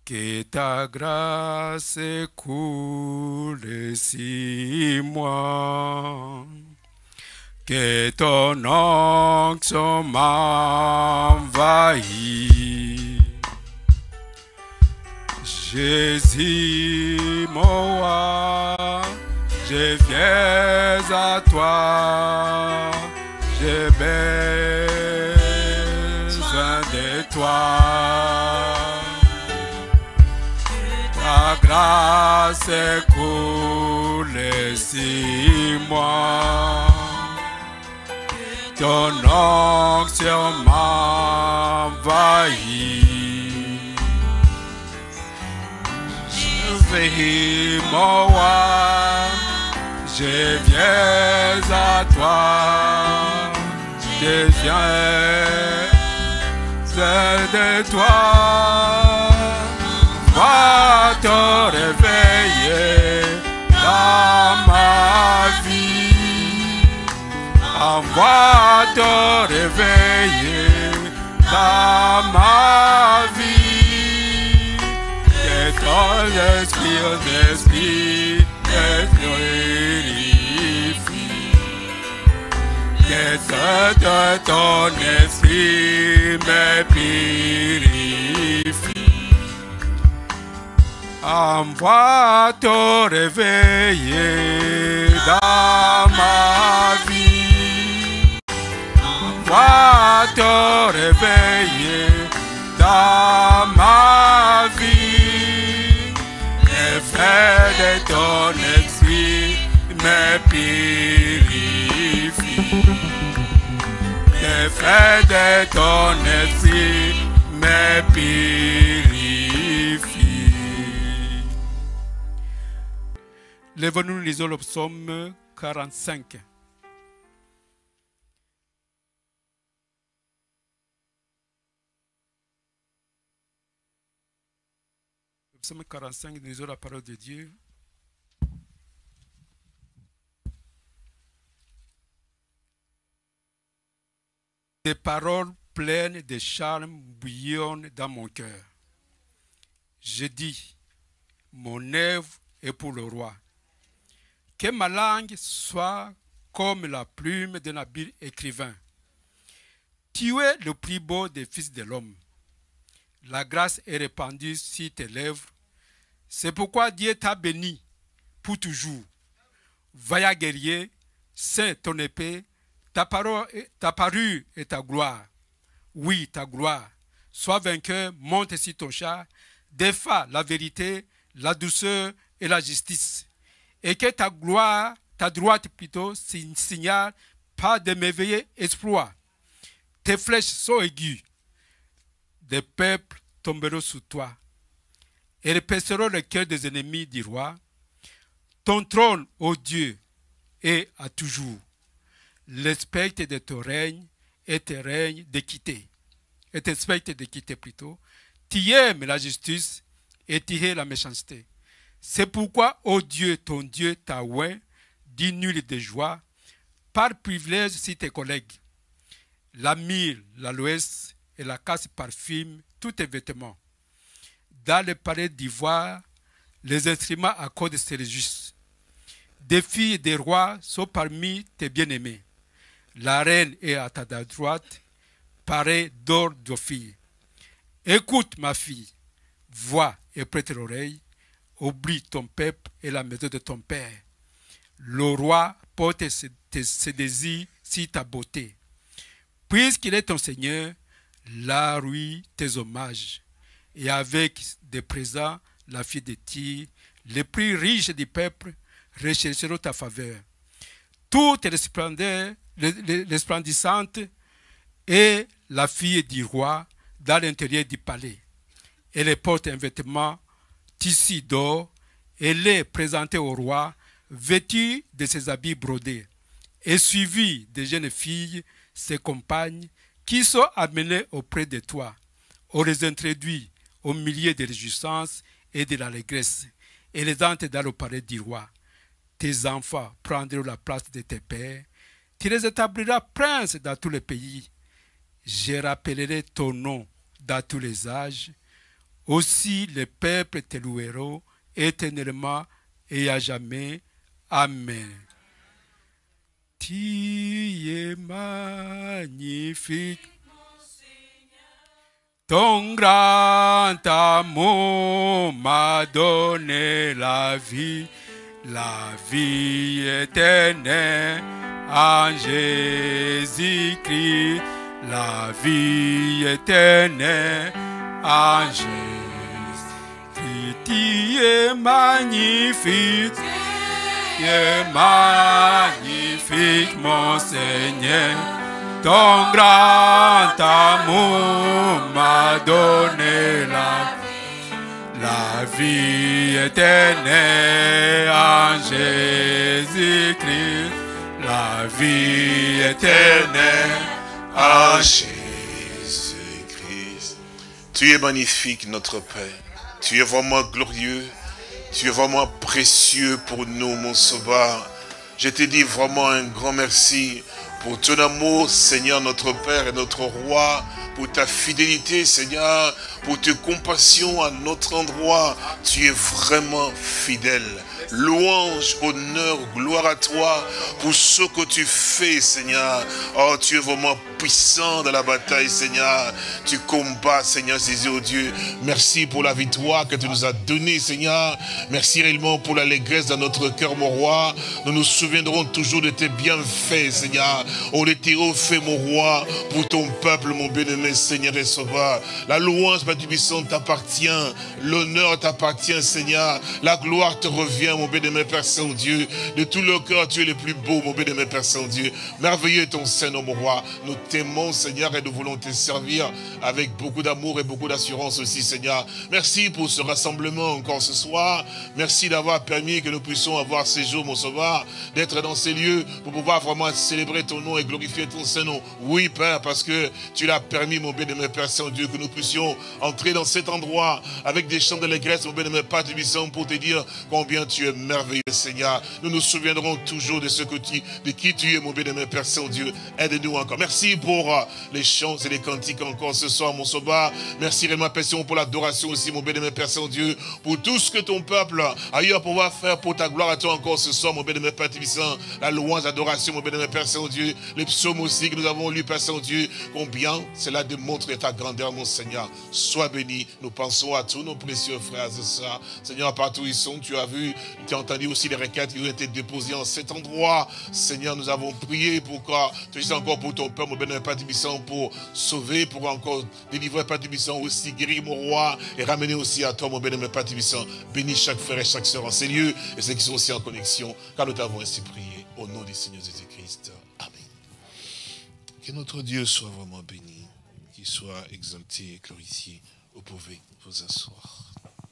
Que ta grâce coule sur moi, que ton onction m'envahit. Jésus, mon roi, je viens à toi, j'ai besoin de toi. Ta grâce coule sur moi, ton onction m'envahit. Jésus, mon roi, je viens à toi, je viens de toi. Va te réveiller dans ma vie. Envoie te réveiller dans ma vie. Que ton esprit me purifie. Que ton esprit me purifie. Envoie te réveiller dans ma vie. Envoie te réveiller dans ma vie. L'effet de ton esprit me purifie. L'effet de ton esprit me purifie. Lève-nous, lisons le psaume 45. Le psaume 45, nous lisons la parole de Dieu. Des paroles pleines de charme bouillonnent dans mon cœur. Je dis, mon œuvre est pour le roi. Que ma langue soit comme la plume d'un habile écrivain. Tu es le plus beau des fils de l'homme. La grâce est répandue sur tes lèvres. C'est pourquoi Dieu t'a béni pour toujours. Vaillant guerrier, c'est ton épée, ta parole et ta gloire. Oui, ta gloire. Sois vainqueur, monte sur ton char, défends la vérité, la douceur et la justice. Et que ta gloire, ta droite plutôt, signale pas de merveilleux exploits. Tes flèches sont aiguës. Des peuples tomberont sous toi et épaisseront le cœur des ennemis du roi. Ton trône, ô Dieu, est à toujours. Le spectre de ton règne est un règne d'équité. Et un spectre d'équité plutôt. Tu aimes la justice et tu hais la méchanceté. C'est pourquoi, ô Dieu, ton Dieu t'a oint d'une nuit de joie, par privilège sur tes collègues. La myrrhe, l'aloès et la casse parfument tous tes vêtements. Dans le palais d'ivoire, les instruments accordent ses justes. Des filles et des rois sont parmi tes bien-aimés. La reine est à ta droite, parée d'or d'Ophir. Écoute, ma fille, vois et prête l'oreille. Oublie ton peuple et la maison de ton père. Le roi porte ses désirs sur ta beauté. Puisqu'il est ton Seigneur, là lui tes hommages. Et avec des présents, la fille de Tyr, les plus riches du peuple, rechercheront ta faveur. Toute resplendissante est la fille du roi dans l'intérieur du palais. Elle porte un vêtement tissu d'or, elle est présentée au roi, vêtue de ses habits brodés, et suivie des jeunes filles, ses compagnes, qui sont amenées auprès de toi. On les introduit au milieu des réjouissances et de l'allégresse, et les entre dans le palais du roi. Tes enfants prendront la place de tes pères, tu les établiras princes dans tous les pays. Je rappellerai ton nom dans tous les âges. Aussi les peuples te loueront éternellement et à jamais. Amen. Tu es magnifique. Ton grand amour m'a donné la vie éternelle en Jésus-Christ, la vie éternelle en Jésus-Christ. Tu es magnifique, tu es magnifique, mon Seigneur. Ton grand amour m'a donné la vie éternelle en Jésus-Christ, la vie éternelle en Jésus-Christ. Tu es magnifique, notre Père. Tu es vraiment glorieux. Tu es vraiment précieux pour nous, mon Sauveur. Je te dis vraiment un grand merci pour ton amour, Seigneur, notre Père et notre Roi, pour ta fidélité, Seigneur, pour tes compassions à notre endroit. Tu es vraiment fidèle. Louange, honneur, gloire à toi pour ce que tu fais, Seigneur. Oh, tu es vraiment puissant dans la bataille, Seigneur. Tu combats, Seigneur Jésus, oh Dieu. Merci pour la victoire que tu nous as donnée, Seigneur. Merci réellement pour l'allégresse dans notre cœur, mon roi. Nous nous souviendrons toujours de tes bienfaits, Seigneur. On était fait, mon roi, pour ton peuple, mon bien-aimé, Seigneur et Sauveur. La louange, ma puissance, t'appartient. L'honneur t'appartient, Seigneur. La gloire te revient, mon bien-aimé Père Saint-Dieu. De tout le cœur, tu es le plus beau, mon bien-aimé Père Saint-Dieu. Merveilleux est ton Saint-Nom, mon roi. Nous t'aimons, Seigneur, et nous voulons te servir avec beaucoup d'amour et beaucoup d'assurance aussi, Seigneur. Merci pour ce rassemblement encore ce soir. Merci d'avoir permis que nous puissions avoir ces jours, mon Sauveur, d'être dans ces lieux pour pouvoir vraiment célébrer ton nom et glorifier ton Saint-Nom. Oui, Père, parce que tu l'as permis, mon bien-aimé Père Saint-Dieu, que nous puissions entrer dans cet endroit avec des chants d'allégresse, mon bien-aimé Père Tubissant, pour te dire combien tu es merveilleux, Seigneur. Nous nous souviendrons toujours de de qui tu es, mon bien-aimé Père Saint-Dieu. Aide-nous encore. Merci pour les chants et les cantiques encore ce soir, mon Sauveur. Merci réellement, Père Saint, pour l'adoration aussi, mon bien-aimé Père Saint-Dieu, pour tout ce que ton peuple a eu à pouvoir faire pour ta gloire à toi encore ce soir, mon bien-aimé Père Tubissant. La louange, l'adoration, mon bien-aimé Père Saint-Dieu. Les psaumes aussi que nous avons lus, Père Saint-Dieu. Combien cela démontre ta grandeur, mon Seigneur. Sois béni. Nous pensons à tous nos précieux frères et sœurs. Seigneur, partout où ils sont, tu as vu, tu as entendu aussi les requêtes qui ont été déposées en cet endroit. Seigneur, nous avons prié pour que tu dises encore pour ton peuple, mon bien-aimé Père Tubissant, pour sauver, pour encore délivrer, Père Tubissant, aussi guérir, mon roi, et ramener aussi à toi, mon bien-aimé Père Tubissant. Bénis chaque frère et chaque sœur en ces lieux, et ceux qui sont aussi en connexion, car nous t'avons ainsi prié, au nom du Seigneur Jésus-Christ. Amen. Que notre Dieu soit vraiment béni, qu'il soit exalté et glorifié. Vous pouvez vous asseoir.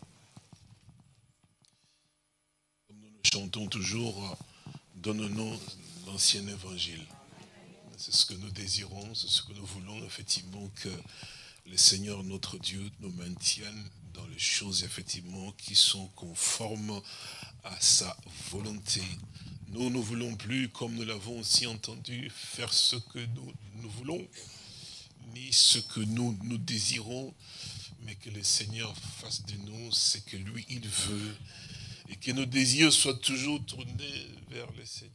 Comme nous le chantons toujours, donne-nous l'ancien évangile. C'est ce que nous désirons, c'est ce que nous voulons, effectivement, que le Seigneur, notre Dieu, nous maintienne dans les choses, effectivement, qui sont conformes à sa volonté. Nous ne voulons plus, comme nous l'avons aussi entendu, faire ce que nous voulons, ni ce que nous désirons, mais que le Seigneur fasse de nous ce que lui, il veut, et que nos désirs soient toujours tournés vers le Seigneur.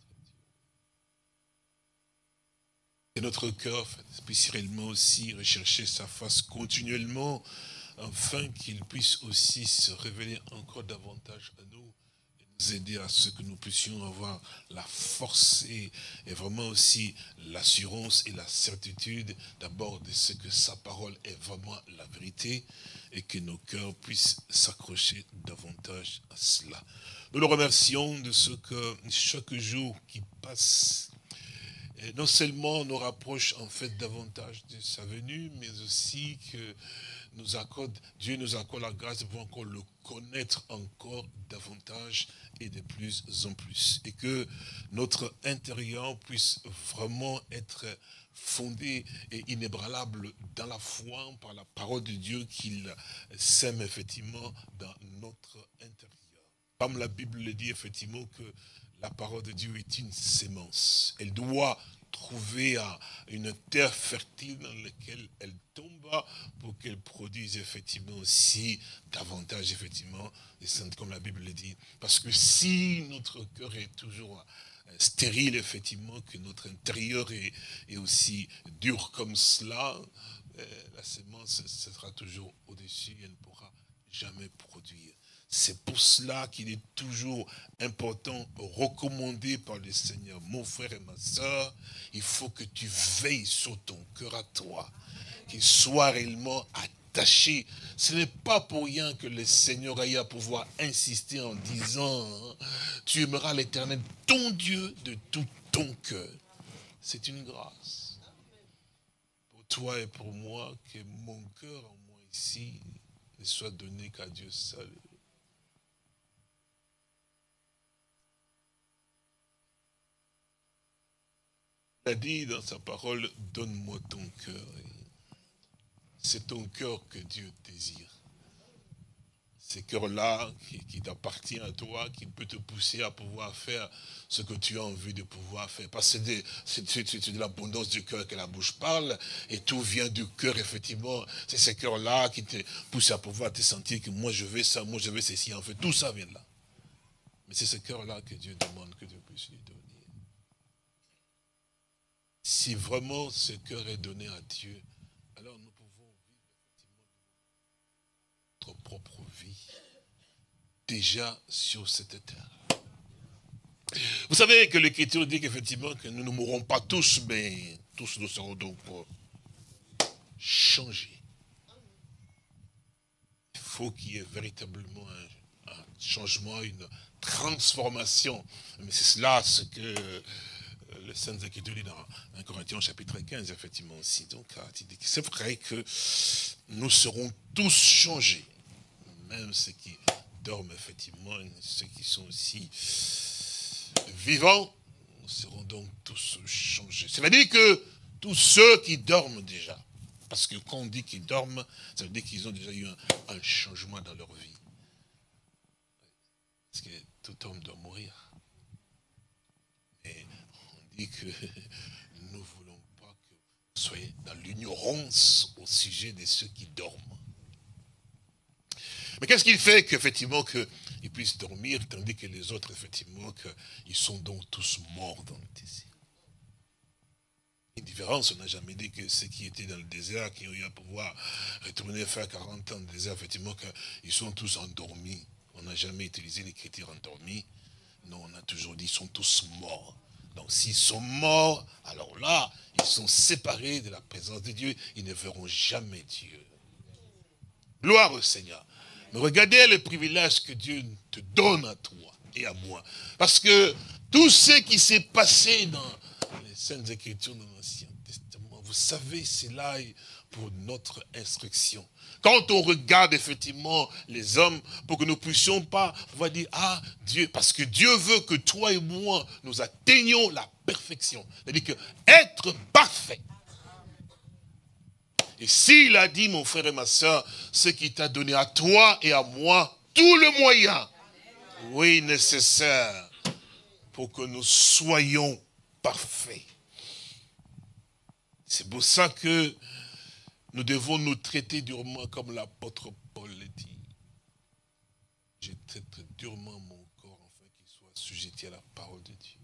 Que notre cœur puisse réellement aussi rechercher sa face continuellement, afin qu'il puisse aussi se révéler encore davantage à nous, et nous aider à ce que nous puissions avoir la force et vraiment aussi l'assurance et la certitude d'abord de ce que sa parole est vraiment la vérité, et que nos cœurs puissent s'accrocher davantage à cela. Nous le remercions de ce que chaque jour qui passe, et non seulement nous rapproche en fait davantage de sa venue, mais aussi que Dieu nous accorde la grâce de pouvoir encore le connaître encore davantage et de plus en plus. Et que notre intérieur puisse vraiment être fondé et inébranlable dans la foi par la parole de Dieu qu'il sème effectivement dans notre intérieur. Comme la Bible le dit effectivement que la parole de Dieu est une sémence. Elle doit trouver une terre fertile dans laquelle elle tombe pour qu'elle produise effectivement aussi davantage effectivement des saintes comme la Bible le dit. Parce que si notre cœur est toujours stérile effectivement, que notre intérieur est aussi dur comme cela, la sémence sera toujours au-dessus, elle ne pourra jamais produire. C'est pour cela qu'il est toujours important, recommandé par le Seigneur. Mon frère et ma soeur, il faut que tu veilles sur ton cœur à toi, qu'il soit réellement attaché. Ce n'est pas pour rien que le Seigneur a eu à pouvoir insister en disant, tu aimeras l'Éternel, ton Dieu, de tout ton cœur. C'est une grâce. Pour toi et pour moi, que mon cœur en moi ici ne soit donné qu'à Dieu seul. Il a dit dans sa parole, donne-moi ton cœur. C'est ton cœur que Dieu désire. Ce cœur-là qui t'appartient à toi, qui peut te pousser à pouvoir faire ce que tu as envie de pouvoir faire. Parce que c'est de l'abondance du cœur que la bouche parle, et tout vient du cœur, effectivement. C'est ce cœur-là qui te pousse à pouvoir te sentir que moi je veux ça, moi je veux ceci. En fait, tout ça vient de là. Mais c'est ce cœur-là que Dieu demande que Dieu puisse lui donner. Si vraiment ce cœur est donné à Dieu, alors nous pouvons vivre effectivement notre propre vie, déjà sur cette terre. Vous savez que l'Écriture dit qu'effectivement que nous ne mourrons pas tous, mais tous nous serons donc changés. Il faut qu'il y ait véritablement un changement, une transformation. Mais c'est cela ce que le Saint Écriture dit dans 1 Corinthiens chapitre 15, effectivement aussi. Donc, c'est vrai que nous serons tous changés. Même ceux qui dorment, effectivement, ceux qui sont aussi vivants, nous serons donc tous changés. Ça veut dire que tous ceux qui dorment déjà, parce que quand on dit qu'ils dorment, ça veut dire qu'ils ont déjà eu un changement dans leur vie. Parce que tout homme doit mourir. Mais on dit que nous ne voulons pas que vous soyez dans l'ignorance au sujet de ceux qui dorment. Mais qu'est-ce qui fait qu'effectivement qu'ils puissent dormir, tandis que les autres, effectivement, qu'ils sont donc tous morts dans le désert? Une différence, on n'a jamais dit que ceux qui étaient dans le désert, qui ont eu à pouvoir retourner faire 40 ans dans le désert, effectivement, qu'ils sont tous endormis. On n'a jamais utilisé l'écriture endormie. Non, on a toujours dit qu'ils sont tous morts. Donc s'ils sont morts, alors là, ils sont séparés de la présence de Dieu. Ils ne verront jamais Dieu. Gloire au Seigneur. Mais regardez le privilège que Dieu te donne à toi et à moi. Parce que tout ce qui s'est passé dans les Saintes Écritures de l'Ancien Testament, vous savez, c'est là pour notre instruction. Quand on regarde effectivement les hommes, pour que nous ne puissions pas, on va dire, ah, Dieu, parce que Dieu veut que toi et moi, nous atteignions la perfection. C'est-à-dire que être parfait. Et s'il a dit, mon frère et ma soeur, ce qui t'a donné à toi et à moi, tout le moyen, oui, nécessaire, pour que nous soyons parfaits. C'est pour ça que nous devons nous traiter durement comme l'apôtre Paul le dit. Je traite durement mon corps afin qu'il soit sujeté à la parole de Dieu.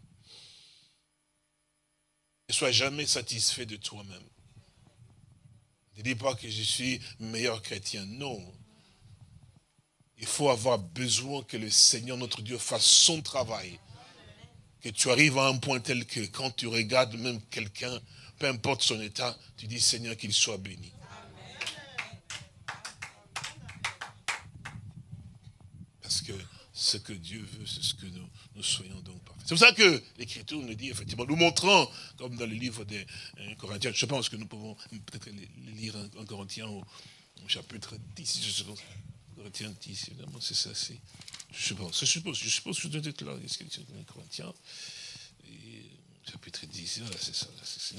Ne sois jamais satisfait de toi-même. Ne dis pas que je suis meilleur chrétien. Non. Il faut avoir besoin que le Seigneur, notre Dieu, fasse son travail. Que tu arrives à un point tel que quand tu regardes même quelqu'un, peu importe son état, tu dis Seigneur qu'il soit béni. Parce que ce que Dieu veut, c'est ce que nous soyons donc parfaits. C'est pour ça que l'Écriture nous dit, effectivement, nous montrons, comme dans le livre des Corinthiens, je pense que nous pouvons peut-être les lire en Corinthiens au chapitre 10, je pense. Corinthiens 10, évidemment, c'est ça, c'est. Je suppose que je dois être là, l'Écriture des Corinthiens, chapitre 10, là, c'est ça,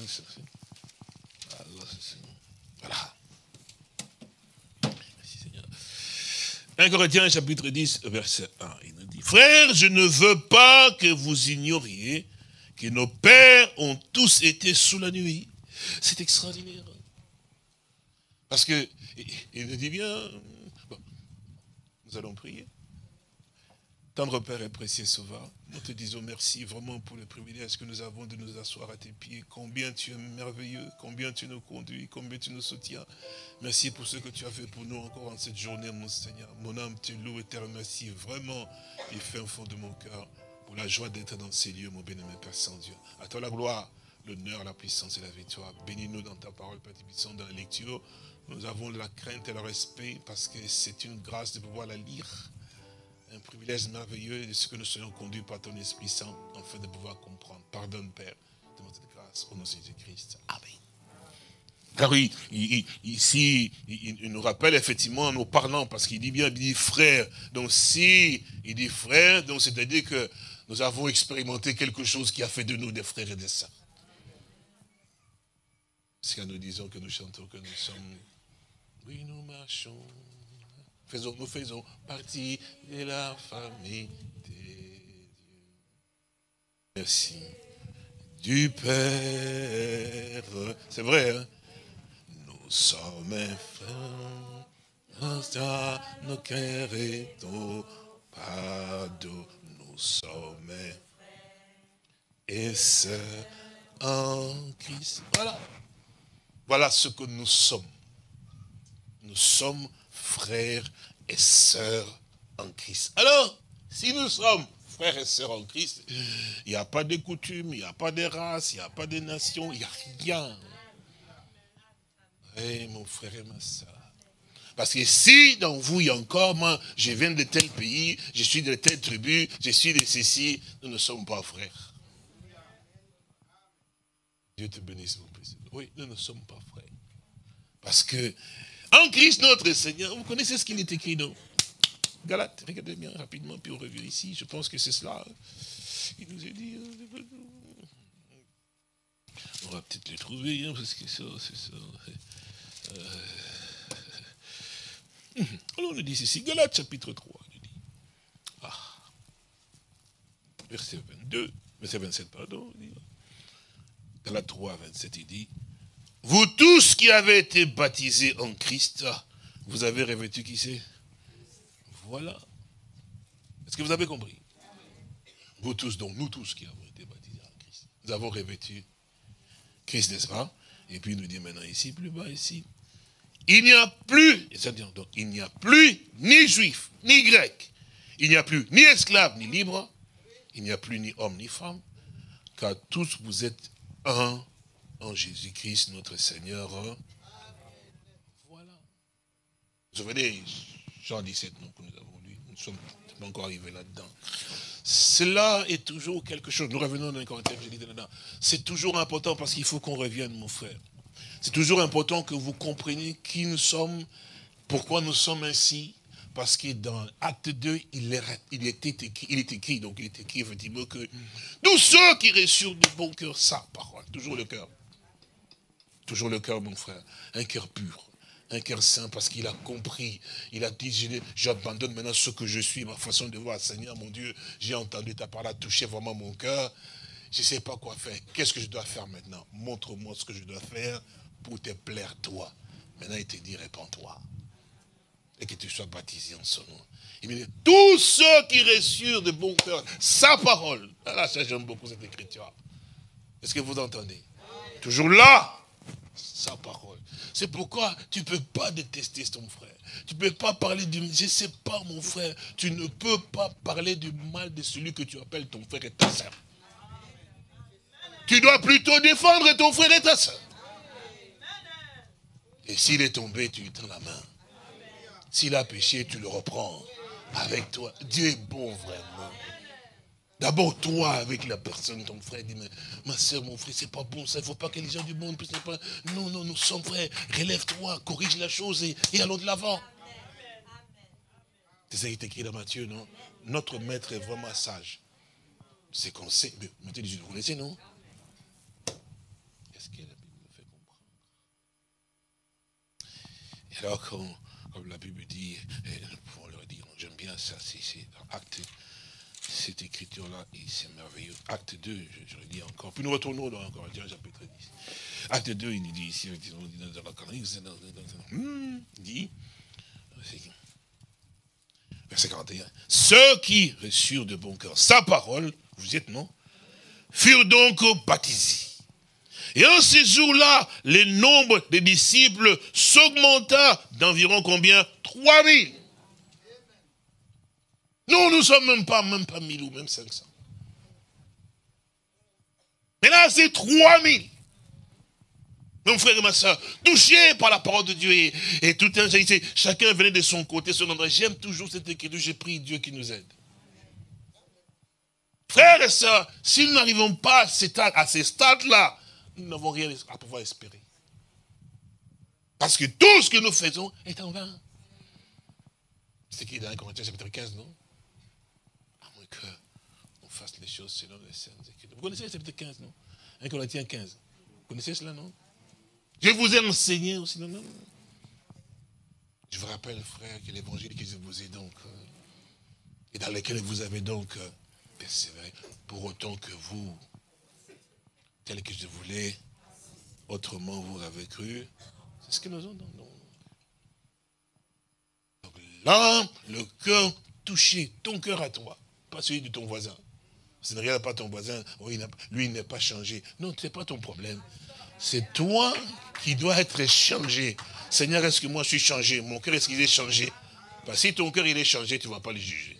voilà. Merci Seigneur. 1 Corinthiens chapitre 10, verset 1, il nous dit, frères, je ne veux pas que vous ignoriez que nos pères ont tous été sous la nuit, C'est extraordinaire. Parce que, il nous dit bien, bon, nous allons prier. Tendre Père et précieux Sauveur, nous te disons merci vraiment pour le privilège que nous avons de nous asseoir à tes pieds. Combien tu es merveilleux, combien tu nous conduis, combien tu nous soutiens. Merci pour ce que tu as fait pour nous encore en cette journée, mon Seigneur. Mon âme te loue et te remercie vraiment du fin fond de mon cœur pour la joie d'être dans ces lieux, mon bien-aimé Père Saint-Dieu. À toi la gloire, l'honneur, la puissance et la victoire. Bénis-nous dans ta parole, Père Tibissant, dans la lecture. Nous avons la crainte et le respect parce que c'est une grâce de pouvoir la lire. Un privilège merveilleux de ce que nous soyons conduits par ton Esprit Saint, afin de pouvoir comprendre. Pardonne, Père, de notre grâce, au nom de Jésus-Christ. Amen. Car oui, ici, il nous rappelle effectivement en nous parlant, parce qu'il dit bien, il dit frère. Donc si il dit frère, donc c'est-à-dire que nous avons expérimenté quelque chose qui a fait de nous des frères et des sœurs. C'est quand nous disons que nous chantons, que nous sommes, oui, nous marchons. Nous faisons partie de la famille de Dieu. Merci du Père. C'est vrai, hein? Nous sommes frères, nos cœurs et au pardon. Nous sommes et sœurs en Christ. Voilà. Voilà ce que nous sommes. Nous sommes frères et sœurs en Christ. Alors, si nous sommes frères et sœurs en Christ, il n'y a pas de coutumes, il n'y a pas de race, il n'y a pas de nation, il n'y a rien. Eh, mon frère et ma sœur. Parce que si dans vous, il y a encore, moi, je viens de tel pays, je suis de telle tribu, je suis de ceci, nous ne sommes pas frères. Dieu te bénisse, mon président. Oui, nous ne sommes pas frères. Parce que, en Christ notre Seigneur, vous connaissez ce qu'il est écrit, non? Galates, regardez bien rapidement, puis on revient ici. Je pense que c'est cela. Il nous a dit. On va peut-être le trouver, hein, parce que ça, c'est ça. Alors on nous dit ceci, Galates chapitre 3. Il dit, verset 22, verset 27, pardon. Galates 3, 27, il dit. Vous tous qui avez été baptisés en Christ, vous avez revêtu qui c'est? Voilà. Est-ce que vous avez compris? Vous tous, donc nous tous qui avons été baptisés en Christ. Nous avons revêtu Christ, n'est-ce pas? Et puis il nous dit maintenant ici, plus bas ici. Il n'y a plus, donc il n'y a plus ni juif, ni grec. Il n'y a plus ni esclave, ni libre. Il n'y a plus ni homme, ni femme. Car tous vous êtes un en Jésus-Christ, notre Seigneur. Voilà. Vous vous souvenez, Jean 17, non, que nous avons lu, nous ne sommes pas encore arrivés là-dedans. Cela est toujours quelque chose. Nous revenons dans les Corinthiens, je dis là-dedans. C'est toujours important parce qu'il faut qu'on revienne, mon frère. C'est toujours important que vous compreniez qui nous sommes, pourquoi nous sommes ainsi. Parce que dans Acte 2, il est écrit, donc il est écrit effectivement que tous ceux qui reçurent de bon cœur sa parole, toujours le cœur. Toujours le cœur, mon frère. Un cœur pur. Un cœur saint parce qu'il a compris. Il a dit, j'abandonne maintenant ce que je suis, ma façon de voir. Seigneur, mon Dieu, j'ai entendu ta parole toucher vraiment mon cœur. Je ne sais pas quoi faire. Qu'est-ce que je dois faire maintenant? Montre-moi ce que je dois faire pour te plaire toi. Maintenant, il te dit, répands-toi. Et que tu sois baptisé en son nom. Il me dit, tous ceux qui reçurent de bon cœur sa parole. Là, ça, j'aime beaucoup cette écriture. Est-ce que vous entendez? Toujours là. Sa parole. C'est pourquoi tu ne peux pas détester ton frère. Tu ne peux pas parler du... Je ne sais pas, mon frère. Tu ne peux pas parler du mal de celui que tu appelles ton frère et ta soeur. Tu dois plutôt défendre ton frère et ta soeur. Et s'il est tombé, tu lui tends la main. S'il a péché, tu le reprends avec toi. Dieu est bon, vraiment. D'abord, toi, avec la personne, ton frère, dit, mais ma soeur, mon frère, c'est pas bon ça, il ne faut pas que les gens du monde puissent pas. Non, non, nous sommes frères, relève-toi, corrige la chose et allons de l'avant. C'est ça qui est écrit dans Matthieu, non? Notre maître est vraiment sage. C'est qu'on sait. Mais Matthieu dit, vous connaissez, non? Est-ce que la Bible me fait comprendre? Et alors, comme la Bible dit, nous pouvons leur dire, j'aime bien ça, c'est dans Acte. Cette écriture-là, c'est merveilleux. Acte 2, je le dis encore. Puis nous retournons dans Corinthiens chapitre 10. Acte 2, il dit ici, dans la canonique, il dit, verset 41, ceux qui reçurent de bon cœur sa parole, vous y êtes, non, furent donc baptisés. Et en ces jours-là, le nombre des disciples s'augmenta d'environ combien? 3000. Nous sommes même pas 1000 ou même 500. Mais là, c'est 3000. Mon frère et ma soeur, touchés par la parole de Dieu et tout un, chacun venait de son côté, son endroit. J'aime toujours cette écriture, j'ai pris Dieu qui nous aide. Frères et sœurs, si nous n'arrivons pas à ces stades-là, nous n'avons rien à pouvoir espérer. Parce que tout ce que nous faisons est en vain. C'est qui dans 1 Corinthiens chapitre 15, non? À moins qu'on fasse les choses selon les saintes écritures. Vous connaissez le chapitre 15, non? 1 Corinthiens 15. Vous connaissez cela, non? Je vous ai enseigné aussi, non? Je vous rappelle, frère, que l'évangile que je vous ai donc, et dans lequel vous avez donc persévéré, pour autant que vous, tel que je voulais, autrement vous avez cru. C'est ce que nous avons. Donc là, le cœur touché, ton cœur à toi, pas celui de ton voisin. Ce ne regarde pas ton voisin, oh, lui il n'est pas changé. Non, ce n'est pas ton problème. C'est toi qui dois être changé. Seigneur, est-ce que moi je suis changé? Mon cœur, est-ce qu'il est changé? Parce que si ton cœur il est changé, tu ne vas pas le juger.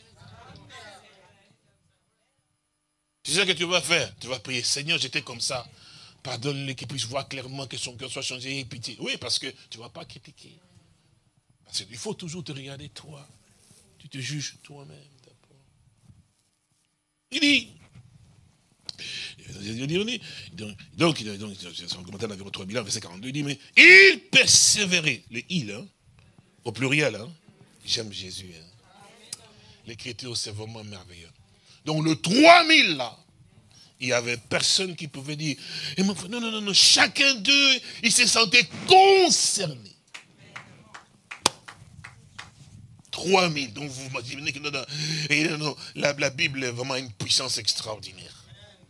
C'est ça que tu vas faire. Tu vas prier, Seigneur, j'étais comme ça. Pardonne-le qu'il puisse voir clairement que son cœur soit changé et pitié. Oui, parce que tu ne vas pas critiquer. Parce qu'il faut toujours te regarder toi. Tu te juges toi-même d'abord. Il dit, donc, son commentaire d'environ 3000 ans, verset 42, il dit, mais il persévérait, le il, hein, au pluriel, hein. J'aime Jésus. Hein. L'écriture, c'est vraiment merveilleux. Donc le 3000 là, il n'y avait personne qui pouvait dire, non, chacun d'eux, il se sentait concerné. 3000, donc vous m'imaginez que la Bible est vraiment une puissance extraordinaire.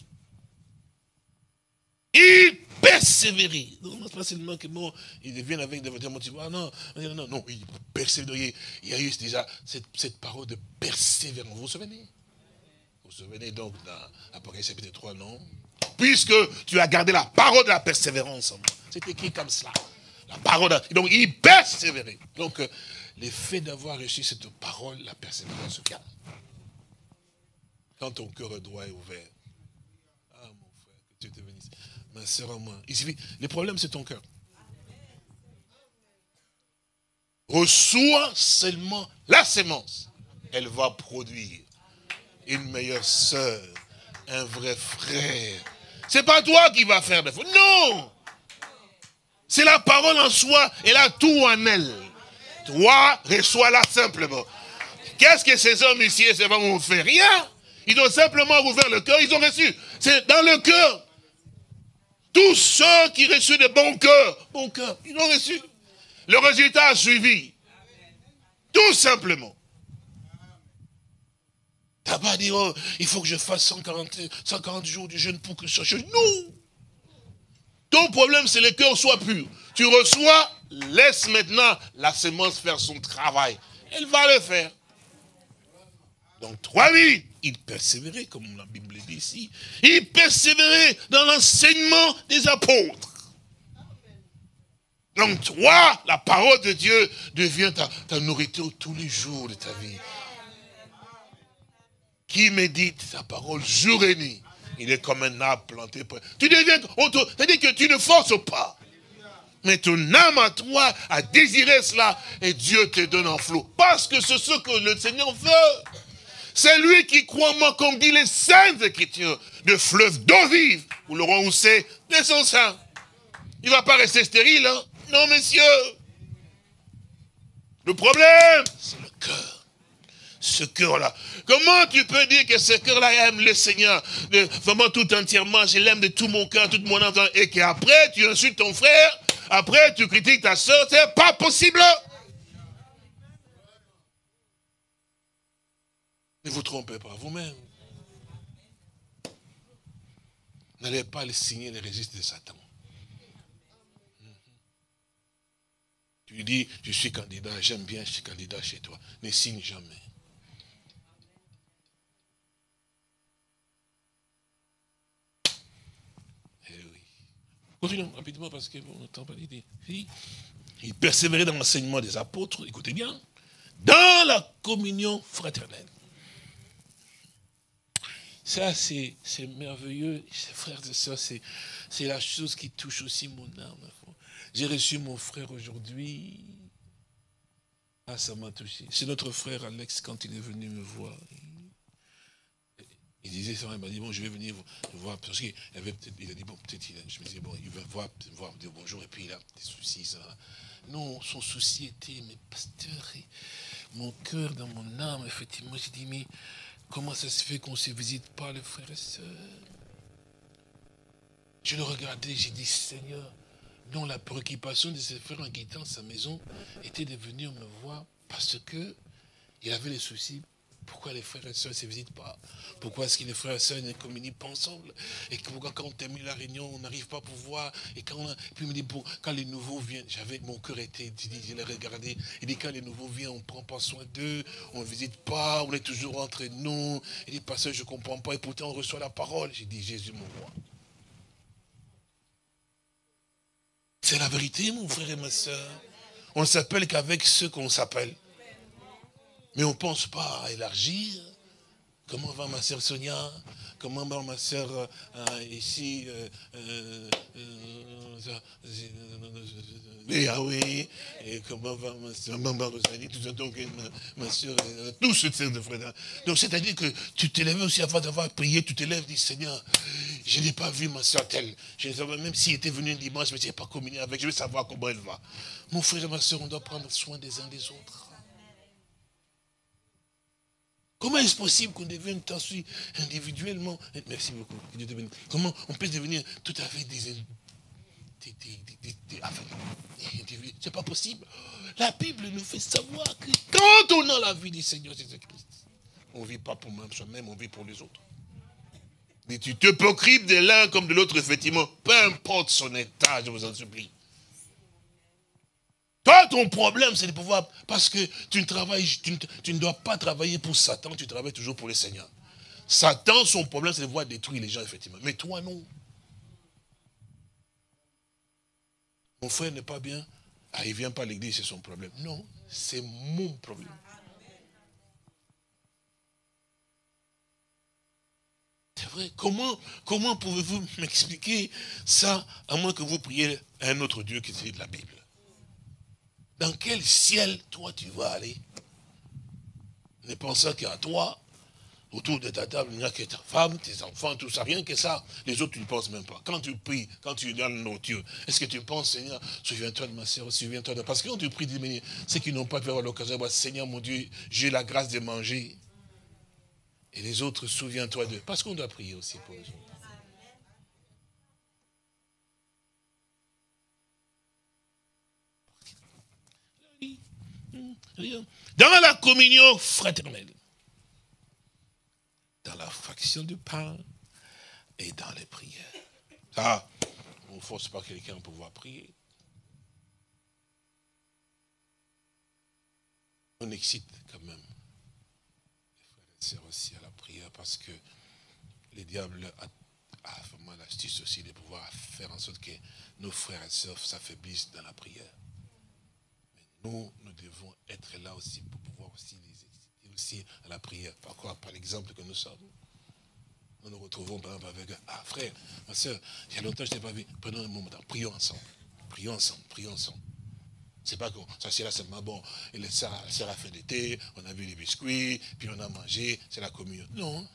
Il persévérait. Non, pas seulement que bon, ils deviennent avec des motifs. Ah non, il persévérait. Il y a eu déjà cette parole de persévérance. Vous vous souvenez? Vous vous souvenez donc dans Apocalypse chapitre 3, non? Puisque tu as gardé la parole de la persévérance. C'est écrit comme cela. La parole donc il persévérait. Donc l'effet d'avoir reçu cette parole, la persévérance se calme. Quand ton cœur droit est ouvert. Ah mon frère, que Dieu te bénisse. Ma soeur en moi. Il suffit. Le problème c'est ton cœur. Reçois seulement la sémence. Elle va produire une meilleure sœur, un vrai frère. C'est pas toi qui vas faire des fautes. Non! C'est la parole en soi, elle a tout en elle. Toi, reçois-la simplement. Qu'est-ce que ces hommes ici et ces femmes ont fait? Rien. Ils ont simplement ouvert le cœur, ils ont reçu. C'est dans le cœur. Tous ceux qui reçurent de bon cœur, ils ont reçu. Le résultat a suivi. Tout simplement. T'as pas dit, oh, il faut que je fasse 140 jours de jeûne pour que ça change. Non. Ton problème, c'est que le cœur soit pur. Tu reçois, laisse maintenant la sémence faire son travail. Elle va le faire. Donc 3000, il persévérait, comme la Bible dit ici. Il persévérait dans l'enseignement des apôtres. Donc toi, la parole de Dieu devient ta nourriture tous les jours de ta vie. Qui médite sa parole jour et nuit, il est comme un arbre planté. Tu deviens, c'est-à-dire que tu ne forces pas. Mais ton âme à toi a désiré cela et Dieu te donne en flot. Parce que c'est ce que le Seigneur veut. C'est lui qui croit, moi, comme dit les saintes écritures, de fleuves d'eau vive, où le roi Houssé de son sein. Il ne va pas rester stérile, hein? Non, messieurs. Le problème, c'est le cœur. Ce cœur-là. Comment tu peux dire que ce cœur-là aime le Seigneur vraiment tout entièrement, je l'aime de tout mon cœur, toute mon âme, et qu'après tu insultes ton frère, après tu critiques ta soeur, c'est pas possible. Ne vous trompez pas vous-même. N'allez pas signer les registres de Satan. Tu lui dis, je suis candidat, j'aime bien, je suis candidat chez toi. Ne signe jamais. Eh oui. Continuons rapidement parce que bon, le temps pas l'idée. Il persévérait dans l'enseignement des apôtres, écoutez bien, dans la communion fraternelle. Ça, c'est merveilleux, frères et sœurs, c'est la chose qui touche aussi mon âme. J'ai reçu mon frère aujourd'hui. Ah, ça m'a touché. C'est notre frère Alex, quand il est venu me voir. Il disait ça, il m'a dit, bon, je vais venir vous voir. Parce qu'il avait peut-être, il a dit, bon, peut-être, je me disais, bon, il va voir, dire bonjour, et puis il a des soucis, ça. Non, son souci était, mais pasteur, mon cœur, dans mon âme, effectivement, j'ai dit, mais comment ça se fait qu'on ne se visite pas, les frères et sœurs? Je le regardais, j'ai dit, Seigneur, non, la préoccupation de ce frère en quittant sa maison était de venir me voir parce que il avait les soucis. Pourquoi les frères et sœurs ne se visitent pas? Pourquoi est-ce que les frères et sœurs ne communient pas ensemble? Et pourquoi quand on termine la réunion, on n'arrive pas à pouvoir? Et quand puis il me dit, bon, quand les nouveaux viennent, mon cœur était, je l'ai regardé, il dit, quand les nouveaux viennent, on ne prend pas soin d'eux, on ne visite pas, on est toujours entre nous. Il dit, pasteur, je ne comprends pas, et pourtant on reçoit la parole. J'ai dit, Jésus, mon roi. C'est la vérité, mon frère et ma soeur. On ne s'appelle qu'avec ceux qu'on s'appelle. Mais on ne pense pas à élargir. Comment va ma soeur Sonia? Comment va ma soeur ici oui. Et comment va ma soeur Maman Rosalie? Donc ma soeur, tous ceux de frères. Donc c'est-à-dire que tu t'élèves aussi avant d'avoir prié, tu t'élèves, dis Seigneur, je n'ai pas vu ma soeur telle. Je ne sais pas, même s'il était venu un dimanche, mais je n'ai pas communié avec, je veux savoir comment elle va. Mon frère et ma soeur, on doit prendre soin des uns des autres. Comment est-ce possible qu'on devienne ainsi individuellement? Merci beaucoup. Comment on peut devenir tout à fait c'est pas possible. La Bible nous fait savoir que quand on a la vie du Seigneur Jésus-Christ, on ne vit pas pour soi-même, on vit pour les autres. Mais tu te préoccupes de l'un comme de l'autre, effectivement, peu importe son état, je vous en supplie. Toi, ton problème, c'est de pouvoir, parce que tu ne dois pas travailler pour Satan, tu travailles toujours pour le Seigneur. Satan, son problème, c'est de pouvoir détruire les gens, effectivement. Mais toi, non. Mon frère n'est pas bien. Ah, il ne vient pas à l'église, c'est son problème. Non, c'est mon problème. C'est vrai. Comment pouvez-vous m'expliquer ça, à moins que vous priez à un autre Dieu qui est de la Bible? Dans quel ciel, toi, tu vas aller? Ne pensant qu'à toi, autour de ta table, il n'y a que ta femme, tes enfants, tout ça, rien que ça. Les autres, tu ne penses même pas. Quand tu pries, quand tu donnes nos dieux, est-ce que tu penses, Seigneur, souviens-toi de ma sœur, souviens-toi de... Parce que quand tu pries, ceux qui n'ont pas pu avoir l'occasion, Seigneur, mon Dieu, j'ai la grâce de manger. Et les autres, souviens-toi d'eux. Parce qu'on doit prier aussi pour les autres. Dans la communion fraternelle, dans la fraction du pain et dans les prières. Ça, on ne force pas quelqu'un à pouvoir prier. On excite quand même les frères et sœurs aussi à la prière parce que le diable a vraiment l'astuce aussi de pouvoir faire en sorte que nos frères et sœurs s'affaiblissent dans la prière. Mais nous devons être là aussi pour pouvoir aussi les exciter aussi à la prière. Par l'exemple que nous sommes. Nous nous retrouvons par exemple avec, ah frère, ma soeur, il y a longtemps que je ne t'ai pas vu, prenons un moment, prions ensemble. Prions ensemble, prions ensemble. C'est pas qu'on s'assied là seulement, bon, et la sœur a fait des thés, on a vu les biscuits, puis on a mangé, c'est la communion. Non.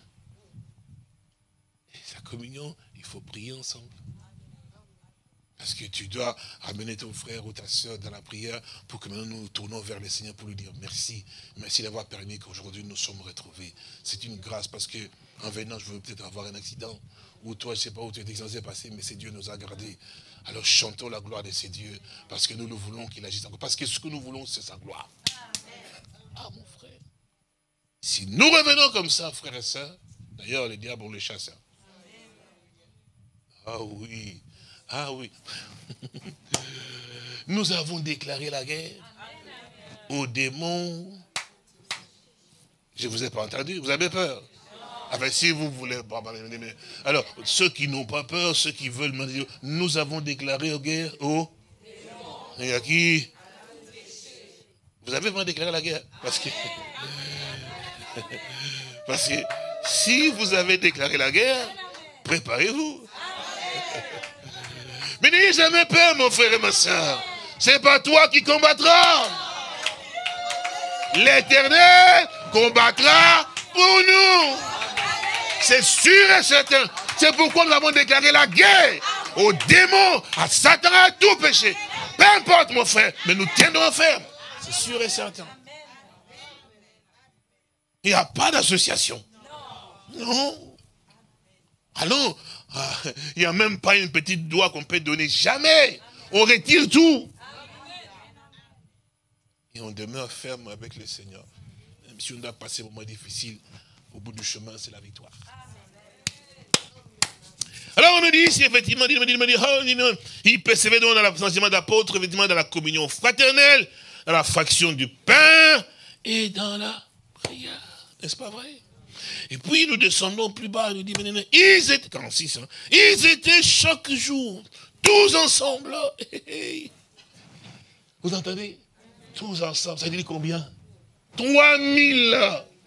Et la communion, il faut prier ensemble. Parce que tu dois amener ton frère ou ta soeur dans la prière pour que maintenant nous nous tournons vers le Seigneur pour lui dire merci. Merci d'avoir permis qu'aujourd'hui nous sommes retrouvés. C'est une grâce parce que en venant, je veux peut-être avoir un accident. Ou toi, je ne sais pas où tu es censé passer, mais c'est Dieu nous a gardés. Alors chantons la gloire de ces dieux parce que nous le voulons qu'il agisse encore. Parce que ce que nous voulons, c'est sa gloire. Ah mon frère. Si nous revenons comme ça, frères et sœurs, d'ailleurs les diables ont les chasseurs. Ah oui. Ah oui. Nous avons déclaré la guerre aux démons. Je ne vous ai pas entendu, vous avez peur? Enfin, si vous voulez... Alors, ceux qui n'ont pas peur, ceux qui veulent me dire, nous avons déclaré la guerre aux... Et à qui? Vous avez vraiment déclaré la guerre? Parce que si vous avez déclaré la guerre, préparez-vous. Mais n'ayez jamais peur, mon frère et ma soeur. C'est pas toi qui combattras. L'Éternel combattra pour nous. C'est sûr et certain. C'est pourquoi nous avons déclaré la guerre aux démons, à Satan, à tout péché. Peu importe, mon frère, mais nous tiendrons ferme. C'est sûr et certain. Il n'y a pas d'association. Non. Alors, il n'y a même pas une petite doigt qu'on peut donner. Jamais. On retire tout. Et on demeure ferme avec le Seigneur. Même si on doit passer un moment difficile, au bout du chemin, c'est la victoire. Alors on nous dit ici, effectivement, il persévère dans l'enseignement d'apôtre, effectivement, dans la communion fraternelle, dans la fraction du pain et dans la prière. N'est-ce pas vrai? Et puis nous descendons plus bas, nous dit, ils étaient, 46, hein, ils étaient chaque jour, tous ensemble. Vous entendez? Tous ensemble, ça dit combien? 3000.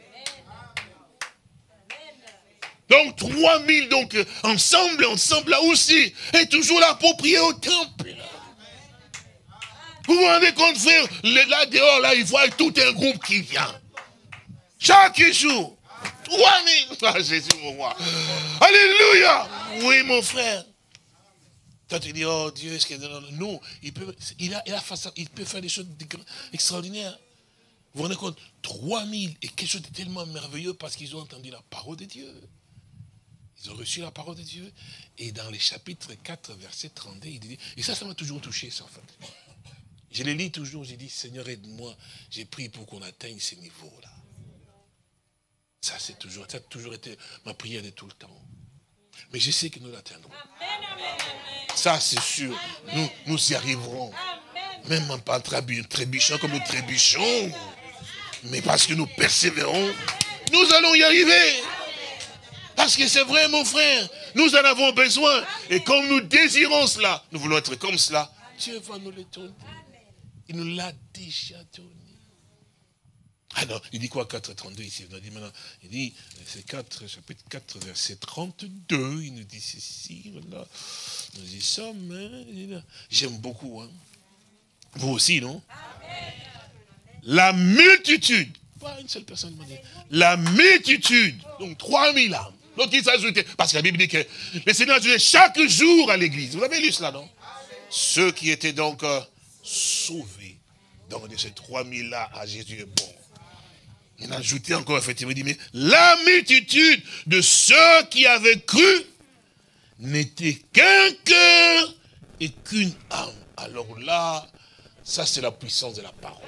Donc 3000, donc ensemble là aussi, et toujours là pour prier au temple. Vous vous rendez compte, frère, là dehors, là, il voit tout un groupe qui vient. Chaque jour. 3000. Ah, Jésus, mon roi. Alléluia. Oui, mon frère. Toi, tu dis, oh Dieu, est-ce qu'il y a... Non, il peut faire des choses extraordinaires. Vous vous rendez compte, 3000 et quelque chose de tellement merveilleux parce qu'ils ont entendu la parole de Dieu. Ils ont reçu la parole de Dieu. Et dans les chapitres 4, verset 32, il dit, et ça m'a toujours touché, ça, en fait. Je les lis toujours, j'ai dit, Seigneur, aide-moi. J'ai prié pour qu'on atteigne ces niveaux-là. Ça, ça a toujours été ma prière de tout le temps. Mais je sais que nous l'atteindrons. Ça, c'est sûr. Nous y arriverons. Même en trébuchant comme nous trébuchons. Mais parce que nous persévérons, nous allons y arriver. Parce que c'est vrai, mon frère. Nous en avons besoin. Et comme nous désirons cela, nous voulons être comme cela, Dieu va nous le donner. Il nous l'a déjà donné. Alors, il dit quoi, 4,32 ici? Il dit, c'est chapitre 4, verset 32, il nous dit ceci, voilà. Nous y sommes, hein. J'aime beaucoup, hein. Vous aussi, non? La multitude, pas une seule personne m'a dit, la multitude, donc 3000 âmes. Donc il s'ajoutait, parce que la Bible dit que le Seigneur ajoutait chaque jour à l'église. Vous avez lu cela, non? Ceux qui étaient donc sauvés, donc de ces 3000-là à Jésus est bon. Il a ajouté encore, effectivement, il dit, mais la multitude de ceux qui avaient cru n'était qu'un cœur et qu'une âme. Alors là, ça c'est la puissance de la parole.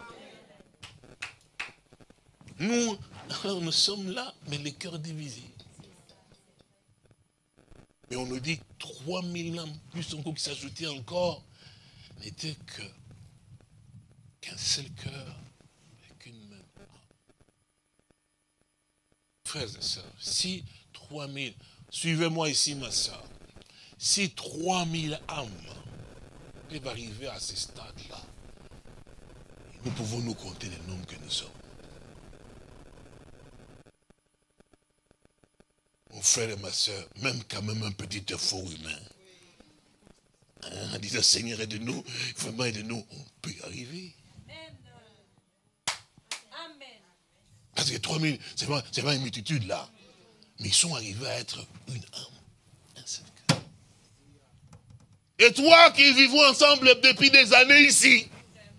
Nous sommes là, mais les cœurs divisés. Mais on nous dit 3000 âmes, plus encore qui s'ajoutaient encore, n'était qu'un seul cœur. Frères et sœurs, si 3000, suivez-moi ici ma sœur, si 3000 âmes peuvent arriver à ce stade-là, nous pouvons nous compter les nombres que nous sommes. Mon frère et ma sœur, même quand même un petit effort humain, en disant Seigneur aide-nous, vraiment aide-nous, on peut y arriver. Parce que 3000, c'est pas une multitude là. Mais ils sont arrivés à être une âme. Un seul cœur. Et toi qui vivons ensemble depuis des années ici,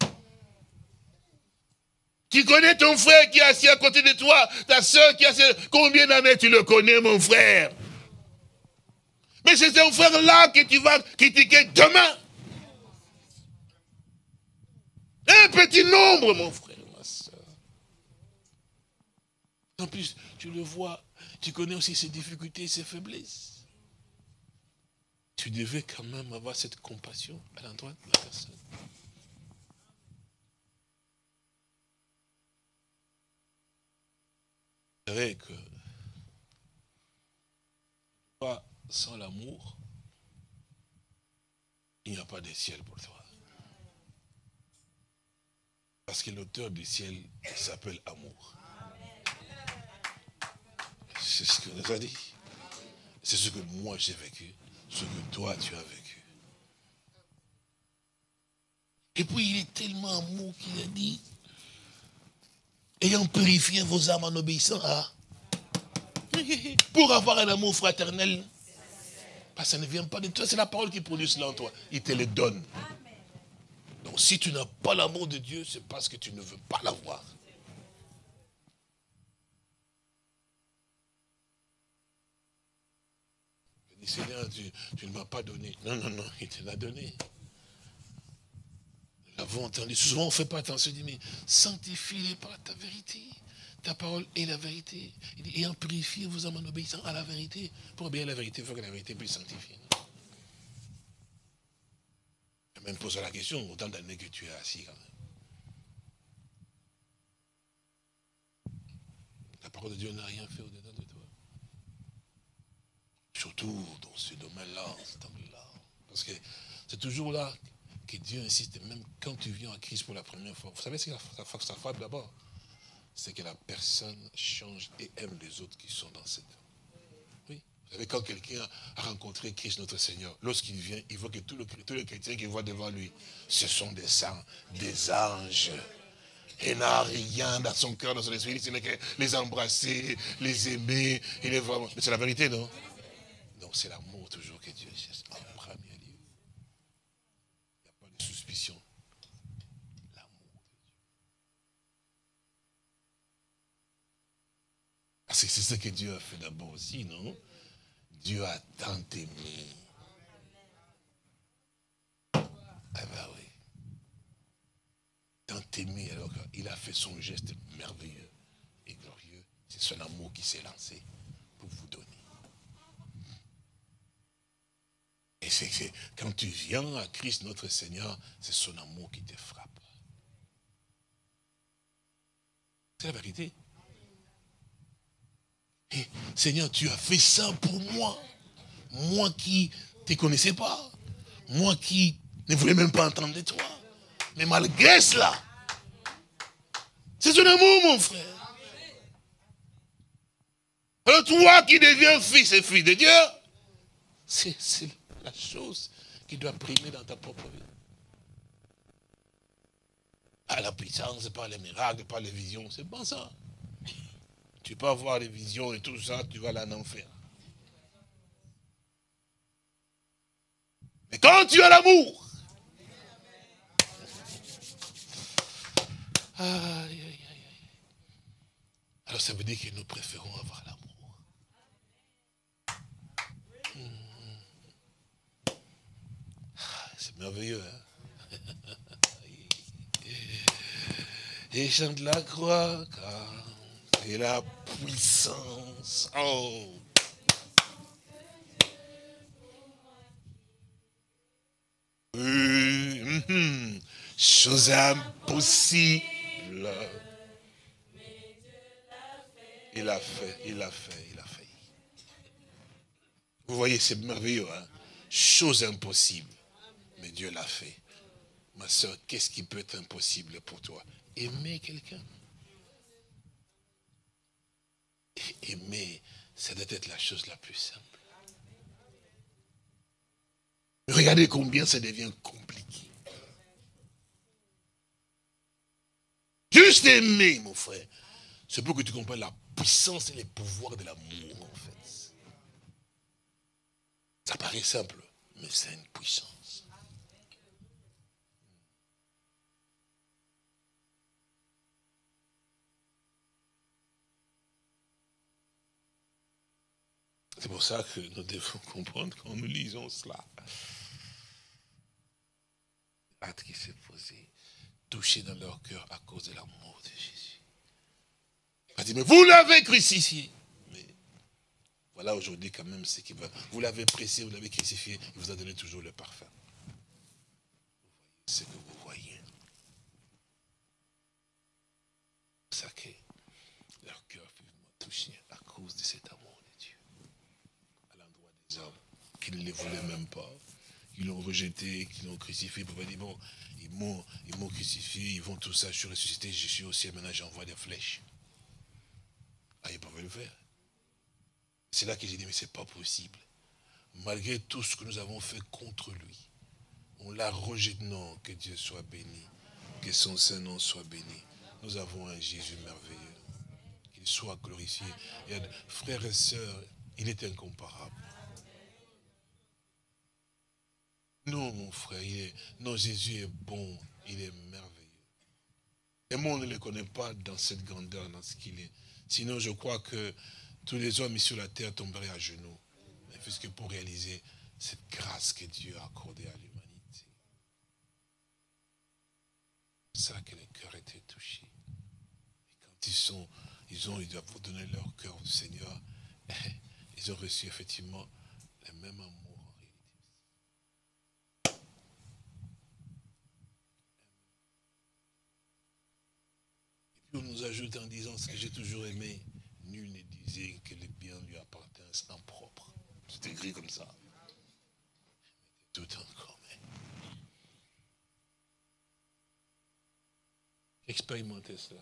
tu connais ton frère qui est assis à côté de toi, ta soeur qui est assise, combien d'années tu le connais, mon frère? Mais c'est ton frère là que tu vas critiquer demain. Un petit nombre, mon frère. En plus, tu le vois, tu connais aussi ses difficultés et ses faiblesses. tu devais quand même avoir cette compassion à l'endroit de la personne. Vous savez que sans l'amour, il n'y a pas de ciel pour toi. Parce que l'auteur du ciel s'appelle amour. C'est ce qu'on nous a dit. C'est ce que moi j'ai vécu, ce que toi tu as vécu. Et puis il est tellement amour qu'il a dit, ayant purifié vos âmes en obéissant à... Pour avoir un amour fraternel, parce que ça ne vient pas de toi, c'est la parole qui produit cela en toi. Il te le donne. Donc si tu n'as pas l'amour de Dieu, c'est parce que tu ne veux pas l'avoir. Je dis, Seigneur, tu ne m'as pas donné. Non, non, non, il te l'a donné. Nous l'avons entendu. Souvent on ne fait pas attention, il dit, mais sanctifie-les par ta vérité. Ta parole est la vérité. Il dit, ayant purifié vos âmes en obéissant à la vérité. Pour obéir à la vérité, il faut que la vérité puisse sanctifier. Je même pose la question, autant d'années que tu es assis quand même. La parole de Dieu n'a rien fait au-dedans de toi. Surtout dans ce domaine-là, cet angle-là. Parce que c'est toujours là que Dieu insiste, même quand tu viens à Christ pour la première fois. Vous savez ce que ça frappe d'abord? C'est que la personne change et aime les autres qui sont dans cette... Oui. Vous savez, quand quelqu'un a rencontré Christ notre Seigneur, lorsqu'il vient, il voit que tous les chrétiens qu'il voit devant lui, ce sont des saints, des anges. Il n'a rien dans son cœur, dans son esprit, ce n'est que les embrasser, les aimer. Il est vraiment... Mais c'est la vérité, non? Donc c'est l'amour toujours que Dieu cherche en premier lieu. Il n'y a pas de suspicion. C'est ce que Dieu a fait d'abord aussi, non? Dieu a tant aimé. Ah ben oui. Tant aimé, alors qu'il a fait son geste merveilleux et glorieux. C'est son amour qui s'est lancé pour vous donner. Et c'est quand tu viens à Christ notre Seigneur, c'est son amour qui te frappe. C'est la vérité. Et, Seigneur, tu as fait ça pour moi. Moi qui ne te connaissais pas. Moi qui ne voulais même pas entendre de toi. Mais malgré cela, c'est son amour, mon frère. Alors toi qui deviens fils et fille de Dieu, c'est la chose qui doit primer dans ta propre vie. Pas la puissance, pas les miracles, pas les visions, c'est pas ça. Tu peux avoir les visions et tout ça, tu vas aller en enfer. Mais quand tu as l'amour, alors ça veut dire que nous préférons avoir l'amour. C'est merveilleux, hein? Et chante la croix, car c'est la puissance. Oh! Chose impossible. Il a fait, il a fait, il a fait. Vous voyez, c'est merveilleux, hein? Chose impossible. Mais Dieu l'a fait. Ma soeur, qu'est-ce qui peut être impossible pour toi? Aimer quelqu'un. Et aimer, ça doit être la chose la plus simple. Regardez combien ça devient compliqué. Juste aimer, mon frère. C'est pour que tu comprennes la puissance et les pouvoirs de l'amour, en fait. Ça paraît simple, mais c'est une puissance. C'est pour ça que nous devons comprendre quand nous lisons cela. L'acte qui s'est posé, touché dans leur cœur à cause de l'amour de Jésus. Il a dit, mais vous l'avez crucifié. Mais Voilà aujourd'hui quand même ce qui va. Vous l'avez pressé, vous l'avez crucifié, il vous a donné toujours le parfum. Ce que vous voyez. C'est ça que leur cœur est vivement touché à cause de cet amour de Dieu. À l'endroit des hommes qui ne les voulaient même pas, qui l'ont rejeté, qui l'ont crucifié, pour dire bon, ils m'ont crucifié, ils vont tout ça, je suis ressuscité, je suis au ciel, maintenant j'envoie des flèches. Ah, ils pouvaient le faire. C'est là que j'ai dit, mais c'est pas possible. Malgré tout ce que nous avons fait contre lui, on l'a rejeté. Non, que Dieu soit béni, que son Saint-Nom soit béni. Nous avons un Jésus merveilleux, qu'il soit glorifié. Et, frères et sœurs, il est incomparable. Non, mon frère, non, Jésus est bon, il est merveilleux. Et moi, on ne le connaît pas dans cette grandeur, dans ce qu'il est. Sinon, je crois que tous les hommes ici sur la terre tomberaient à genoux. Puisque pour réaliser cette grâce que Dieu a accordée à l'humanité. C'est ça que le cœur était touché. Et quand ils doivent donner leur cœur au Seigneur, ils ont reçu effectivement le même amour en réalité. Et puis on nous ajoute en disant ce que j'ai toujours aimé, nul ne disait que les biens lui appartiennent en propre. C'est écrit comme ça. Tout en commun. Expérimentez cela.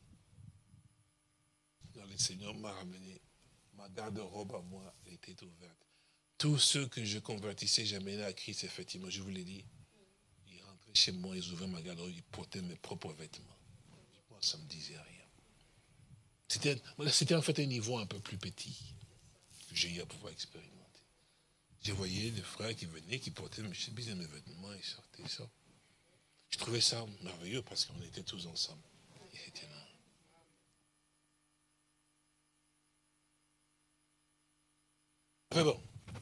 Quand le Seigneur m'a ramené, ma garde-robe à moi était ouverte. Tous ceux que je convertissais, j'amenais à Christ, effectivement, je vous l'ai dit, ils rentraient chez moi, ils ouvraient ma garde-robe, ils portaient mes propres vêtements. Moi, ça ne me disait rien. C'était en fait un niveau un peu plus petit que j'ai eu à pouvoir expérimenter. Je voyais des frères qui venaient, qui portaient mes chemises et mes vêtements, ils sortaient ça. Je trouvais ça merveilleux parce qu'on était tous ensemble. Et c'était là. Mais bon.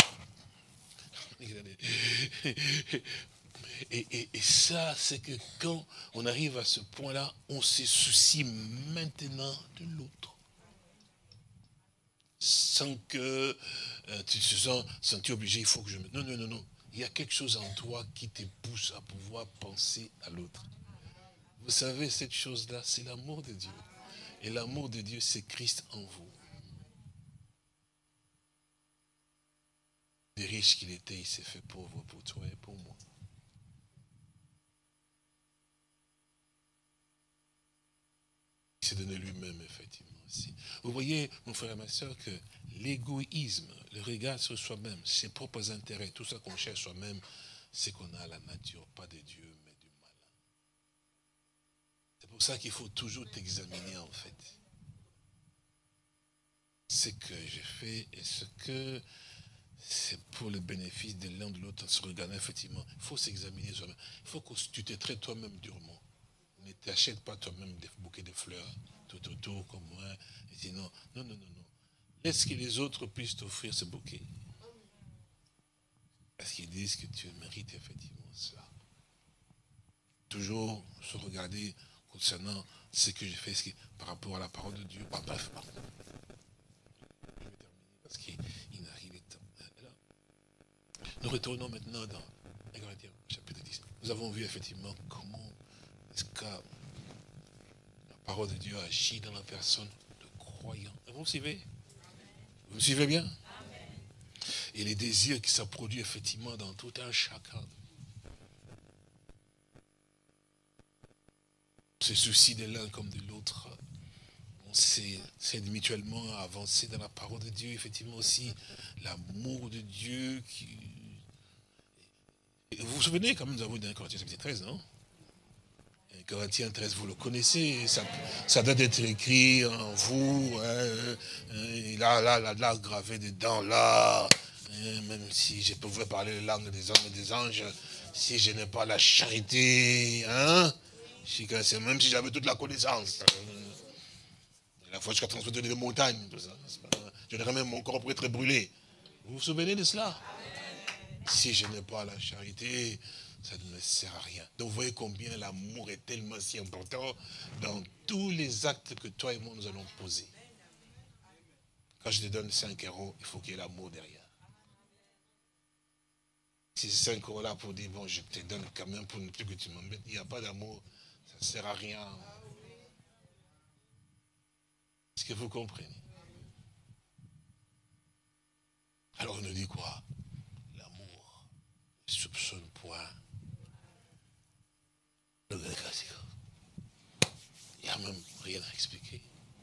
Et ça, c'est que quand on arrive à ce point-là, on se soucie maintenant de l'autre. Sans que tu te sens obligé, il faut que je me... Non, non, non, non. Il y a quelque chose en toi qui te pousse à pouvoir penser à l'autre. Vous savez, cette chose-là, c'est l'amour de Dieu. Et l'amour de Dieu, c'est Christ en vous. Le riche qu'il était, il s'est fait pauvre pour toi et pour moi. Il s'est donné lui-même, effectivement, aussi. Vous voyez, mon frère et ma soeur, que l'égoïsme, le regard sur soi-même, ses propres intérêts, tout ça qu'on cherche soi-même, c'est qu'on a la nature, pas de Dieu, mais du malin. C'est pour ça qu'il faut toujours t'examiner, en fait. Ce que j'ai fait et ce que c'est pour le bénéfice de l'un de l'autre, se regarder, effectivement. Il faut s'examiner soi-même. Il faut que tu te traites toi-même durement. Ne t'achète pas toi-même des bouquets de fleurs, tout autour, comme moi. Et dis non, non, non, non, non. Laisse que les autres puissent t'offrir ce bouquet. Parce qu'ils disent que tu mérites effectivement cela. Toujours se regarder concernant ce que j'ai fait par rapport à la parole de Dieu. Bref, je vais terminer parce qu'il n'arrive pas. Nous retournons maintenant dans les Corinthiens, chapitre 10. Nous avons vu effectivement comment est-ce que la parole de Dieu agit dans la personne de croyant. Vous me suivez? Vous me suivez bien? Et les désirs qui sont produits effectivement dans tout un chacun. On se soucie de l'un comme de l'autre. On s'aide mutuellement à avancer dans la parole de Dieu. Effectivement aussi, l'amour de Dieu. Vous vous souvenez quand même, nous avons dit dans Corinthiens chapitre 13, non? Corinthiens 13, vous le connaissez, ça doit être écrit en vous, là, gravé dedans, là, même si je pouvais parler la langue des hommes et des anges, si je n'ai pas la charité, même si j'avais toute la connaissance, la fois jusqu'à transporter des montagnes, tout ça, je dirais même mon corps pour être brûlé. Vous vous souvenez de cela? Si je n'ai pas la charité, ça ne me sert à rien. Donc vous voyez combien l'amour est tellement si important dans tous les actes que toi et moi nous allons poser. Quand je te donne 5 euros, il faut qu'il y ait l'amour derrière. Si c'est 5 euros là pour dire, bon, je te donne quand même pour ne plus que tu m'embêtes, il n'y a pas d'amour, ça ne sert à rien. Est-ce que vous comprenez? Alors on nous dit quoi? L'amour ne soupçonne point le vrai classique. Il n'y a même rien à expliquer.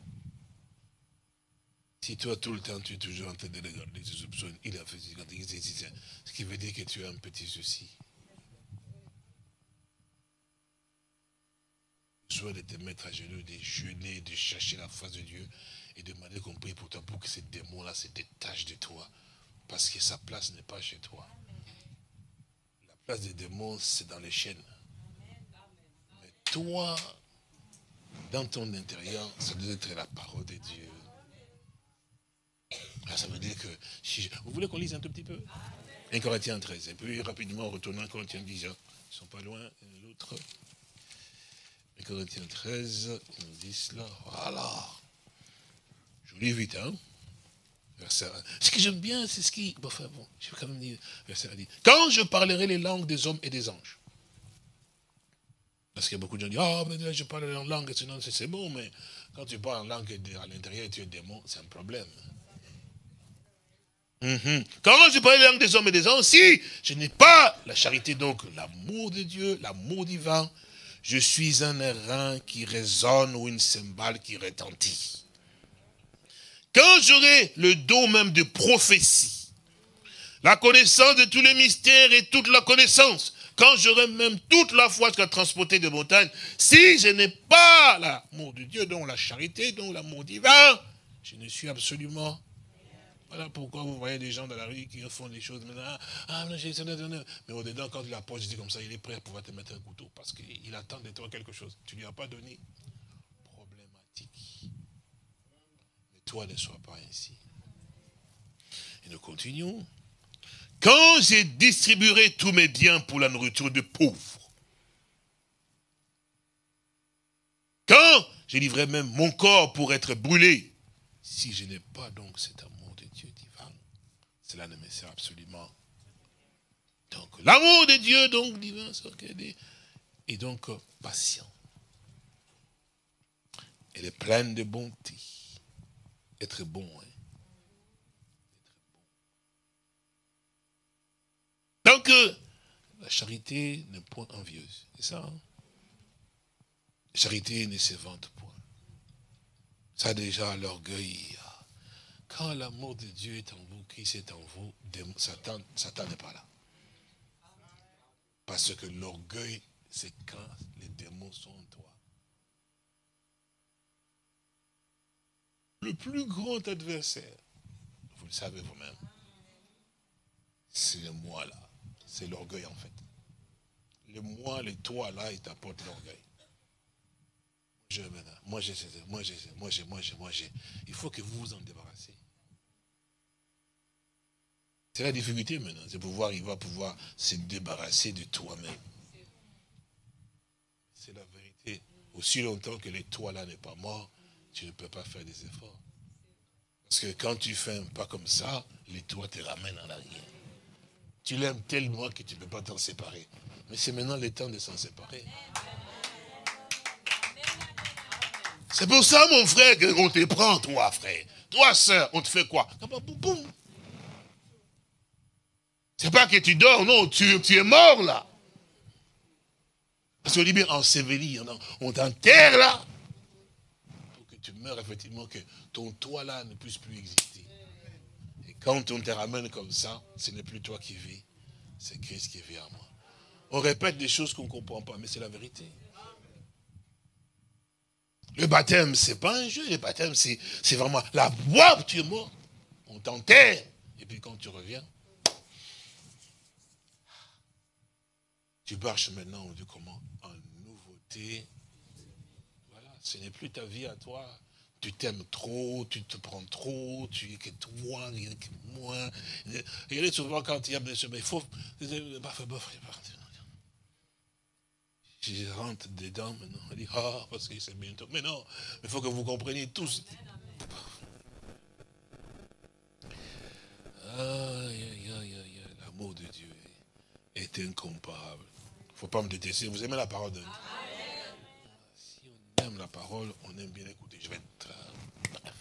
Si toi tout le temps tu es toujours en train de regarder, tu soupçonnes, il a fait ce qui veut dire que tu as un petit souci. Soit de te mettre à genoux, de jeûner, de chercher la face de Dieu et de demander qu'on prie pour toi pour que ces démons-là se détachent de toi. Parce que sa place n'est pas chez toi. La place des démons, c'est dans les chaînes. Mais toi, dans ton intérieur, ça doit être la parole de Dieu. Là, ça veut dire que, vous voulez qu'on lise un tout petit peu 1 Corinthiens 13, et puis rapidement, en retournant à 1 Corinthiens 10, ils ne sont pas loin l'autre. 1 Corinthiens 13, ils nous disent là, voilà. Je vous lis vite, hein. Verset 1. Ce que j'aime bien, c'est ce qui... Enfin bon, je vais quand même dire, verset 1 dit, quand je parlerai les langues des hommes et des anges. Parce qu'il y a beaucoup de gens qui disent, ah, mais je parle en langue, sinon c'est bon, mais quand tu parles en langue à l'intérieur et tu es démon, c'est un problème. Quand je parle les langues des hommes et des anges, si je n'ai pas la charité, donc l'amour de Dieu, l'amour divin, je suis un airain qui résonne ou une cymbale qui retentit. Quand j'aurai le don même de prophétie, la connaissance de tous les mystères et toute la connaissance, quand j'aurai même toute la foi jusqu'à transporter des montagnes, si je n'ai pas l'amour de Dieu, donc la charité, donc l'amour divin, je ne suis absolument... Voilà pourquoi vous voyez des gens dans la rue qui font des choses maintenant. Ah, mais au-dedans, quand il approche, dit comme ça, il est prêt à pouvoir te mettre un couteau parce qu'il attend de toi quelque chose. Tu ne lui as pas donné. Problématique. Mais toi, ne sois pas ainsi. Et nous continuons. Quand j'ai distribué tous mes biens pour la nourriture de pauvres, quand je livrerai même mon corps pour être brûlé, si je n'ai pas donc cet amour de Dieu divin, cela ne me sert absolument. Donc l'amour de Dieu donc divin est donc patient. Elle est pleine de bonté. Être bon, hein. Donc la charité n'est point envieuse. C'est ça, hein? La charité ne se vante point. Ça déjà l'orgueil. Quand l'amour de Dieu est en vous, Christ est en vous, Satan n'est pas là. Parce que l'orgueil, c'est quand les démons sont en toi. Le plus grand adversaire, vous le savez vous-même, c'est le moi là. C'est l'orgueil en fait. Le moi, le toi là, il t'apporte l'orgueil. Moi j'ai. Il faut que vous vous en débarrassez. C'est la difficulté maintenant, c'est il va pouvoir se débarrasser de toi-même. C'est la vérité. Aussi longtemps que le toi là n'est pas mort, tu ne peux pas faire des efforts. Parce que quand tu fais un pas comme ça, le toi te ramène en arrière. Tu l'aimes tellement que tu ne peux pas t'en séparer. Mais c'est maintenant le temps de s'en séparer. C'est pour ça, mon frère, qu'on te prend, toi, frère. Toi, sœur, on te fait quoi? C'est pas que tu dors, non, tu es mort, là. Parce qu'on dit bien, enseveli, on t'enterre, là. Pour que tu meurs, effectivement, que ton toi, là, ne puisse plus exister. Et quand on te ramène comme ça, ce n'est plus toi qui vis, c'est Christ qui vit en moi. On répète des choses qu'on ne comprend pas, mais c'est la vérité. Le baptême, ce n'est pas un jeu. Le baptême, c'est vraiment la voie, tu es mort. On t'enterre. Et puis quand tu reviens, tu marches maintenant, on dit comment? En nouveauté. Voilà, ce n'est plus ta vie à toi. Tu t'aimes trop, tu te prends trop, tu es que toi, rien que moi. Regardez souvent quand il y a des choses, il faut... Je rentre dedans maintenant, on dit, ah, parce que c'est bientôt. Mais non, il faut que vous compreniez tous. L'amour de Dieu est incomparable. Il ne faut pas me détester. Vous aimez la parole de Dieu? Si on aime la parole, on aime bien écouter. Je vais être bref.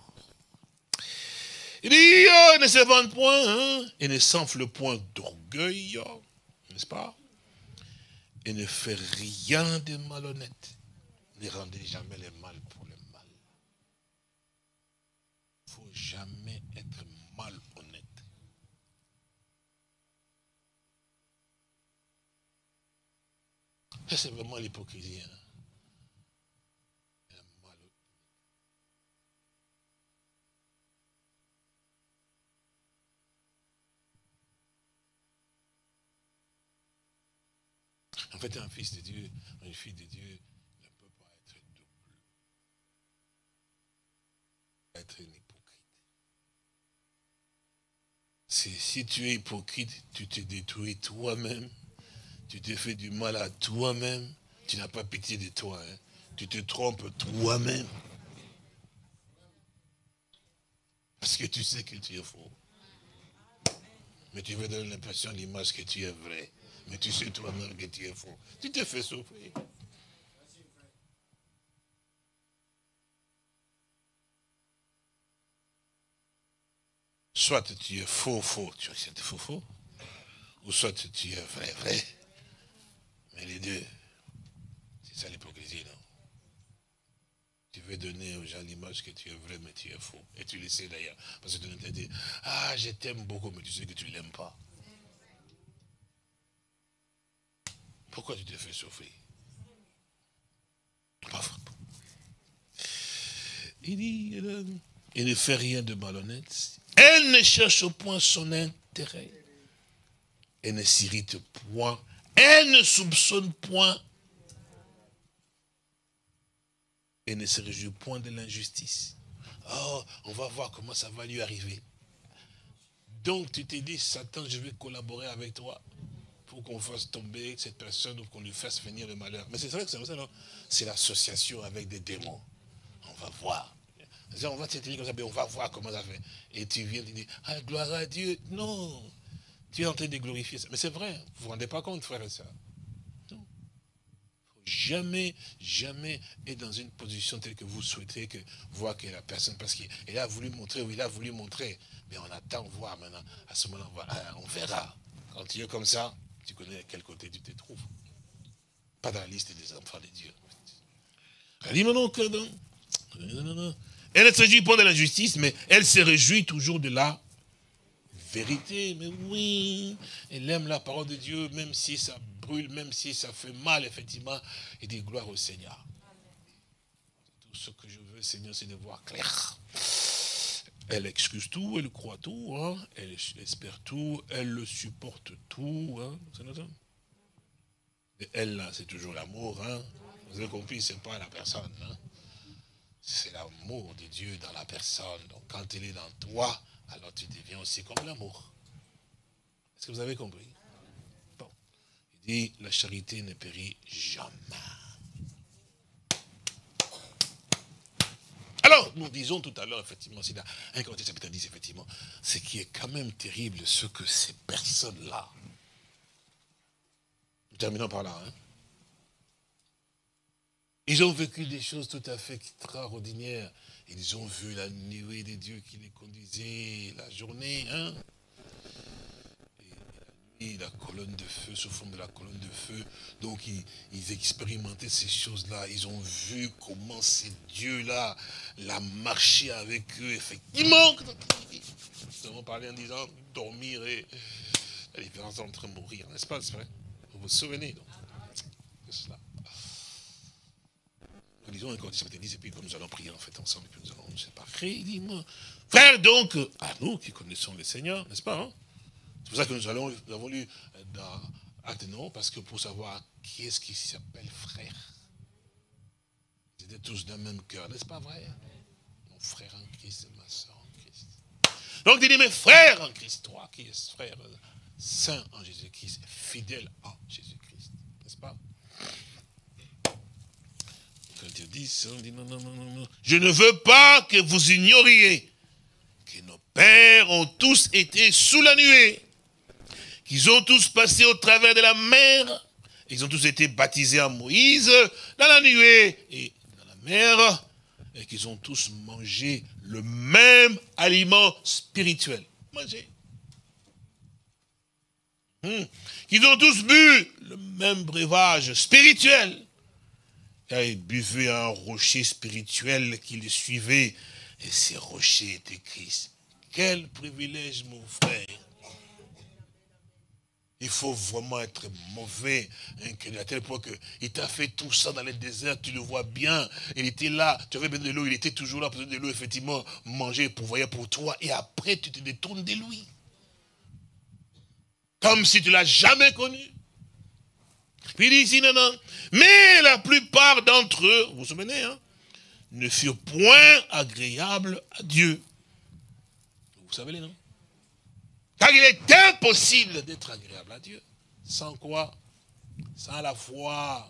Il dit, ne se vante point, hein, et ne s'enfle point d'orgueil, n'est-ce pas? Et ne fait rien de malhonnête. Ne rendez jamais le mal pour le mal. Il ne faut jamais être malhonnête. Ça, c'est vraiment l'hypocrisie. Hein? En fait, un fils de Dieu, une fille de Dieu ne peut pas être double. Être une hypocrite. Si tu es hypocrite, tu te détruis toi-même. Tu te fais du mal à toi-même. Tu n'as pas pitié de toi. Hein. Tu te trompes toi-même. Parce que tu sais que tu es faux. Mais tu veux donner l'impression, l'image que tu es vrai. Mais tu sais toi-même que tu es faux. Tu te fais souffrir. Soit tu es faux, tu acceptes faux. Ou soit tu es vrai. Mais les deux, c'est ça l'hypocrisie, non? Tu veux donner aux gens l'image que tu es vrai, mais tu es faux. Et tu le sais d'ailleurs. Parce que tu te dis, ah, je t'aime beaucoup, mais tu sais que tu ne l'aimes pas. Pourquoi tu te fais souffrir? Pas faux. Il dit, il ne fait rien de malhonnête. Elle ne cherche point son intérêt. Elle ne s'irrite point. Elle ne soupçonne point. Elle ne se réjouit point de l'injustice. Oh, on va voir comment ça va lui arriver. Donc tu te dis, Satan, je vais collaborer avec toi pour qu'on fasse tomber cette personne ou qu'on lui fasse venir le malheur. Mais c'est vrai que c'est ça, non? C'est l'association avec des démons. On va voir. On va te dire comme ça, mais on va voir comment ça fait. Et tu viens, tu dis, ah, gloire à Dieu. Non, tu es en train de glorifier ça. Mais c'est vrai, vous ne vous rendez pas compte, frère et sœur. Non. Jamais être dans une position telle que vous souhaitez voir que la personne, parce qu'il a voulu montrer ou il a voulu montrer. Mais on attend voir maintenant. À ce moment-là, on verra. Quand tu es comme ça, tu connais à quel côté tu te trouves. Pas dans la liste des enfants de Dieu. Elle dit, non. Elle ne se réjouit pas de la justice, mais elle se réjouit toujours de la vérité. Mais oui, elle aime la parole de Dieu, même si ça brûle, même si ça fait mal, effectivement. Et dit gloire au Seigneur. Tout ce que je veux, Seigneur, c'est de voir clair. Elle excuse tout, elle croit tout, hein, elle espère tout, elle le supporte tout. Hein, et elle, là, c'est toujours l'amour. Hein. Vous avez compris, ce n'est pas la personne. Hein. C'est l'amour de Dieu dans la personne. Donc quand il est dans toi, alors tu deviens aussi comme l'amour. Est-ce que vous avez compris? Bon. Il dit, la charité ne périt jamais. Alors, nous disons tout à l'heure, effectivement, c'est dans 1 Corinthiens chapitre 10, effectivement, ce qui est quand même terrible, ce que ces personnes-là, nous terminons par là, hein. Ils ont vécu des choses tout à fait extraordinaires. Ils ont vu la nuée de Dieu qui les conduisait la journée. Hein? Et la colonne de feu, sous forme de la colonne de feu. Donc ils expérimentaient ces choses-là. Ils ont vu comment ces dieux-là l'a marché avec eux. Effectivement, nous avons parlé en disant dormir et la différence entre mourir, n'est-ce pas? C'est vrai. Vous vous souvenez donc de cela. Nous lisons un Corinthiens chapitre 10 et puis comme nous allons prier en fait ensemble et puis nous allons nous séparer. Frère donc, à nous qui connaissons le Seigneur, n'est-ce pas? Hein? C'est pour ça que nous avons lu dans Athénon, parce que pour savoir qui est-ce qui s'appelle frère. Ils étaient tous d'un même cœur, n'est-ce pas vrai? Mon frère en Christ et ma soeur en Christ. Donc il dit, mes frères en Christ, toi qui es frère, saint en Jésus-Christ, fidèle en Jésus-Christ, n'est-ce pas? Quand ils disent, on dit non. Je ne veux pas que vous ignoriez que nos pères ont tous été sous la nuée, qu'ils ont tous passé au travers de la mer, ils ont tous été baptisés à Moïse, dans la nuée et dans la mer, et qu'ils ont tous mangé le même aliment spirituel. Manger. Qu'ils ont tous bu le même breuvage spirituel. Car ils buvaient un rocher spirituel qui les suivait, et ces rochers étaient Christ. Quel privilège, mon frère. Il faut vraiment être mauvais, à tel point qu'il t'a fait tout ça dans les déserts, tu le vois bien. Il était là, tu avais besoin de l'eau, il était toujours là, besoin de l'eau, effectivement, manger, pourvoyer pour toi, et après tu te détournes de lui. Comme si tu ne l'as jamais connu. Puis il dit ici, non, non. Mais la plupart d'entre eux, vous vous souvenez, hein, ne furent point agréables à Dieu. Vous savez les noms? Car il est impossible d'être agréable à Dieu. Sans quoi? Sans la foi.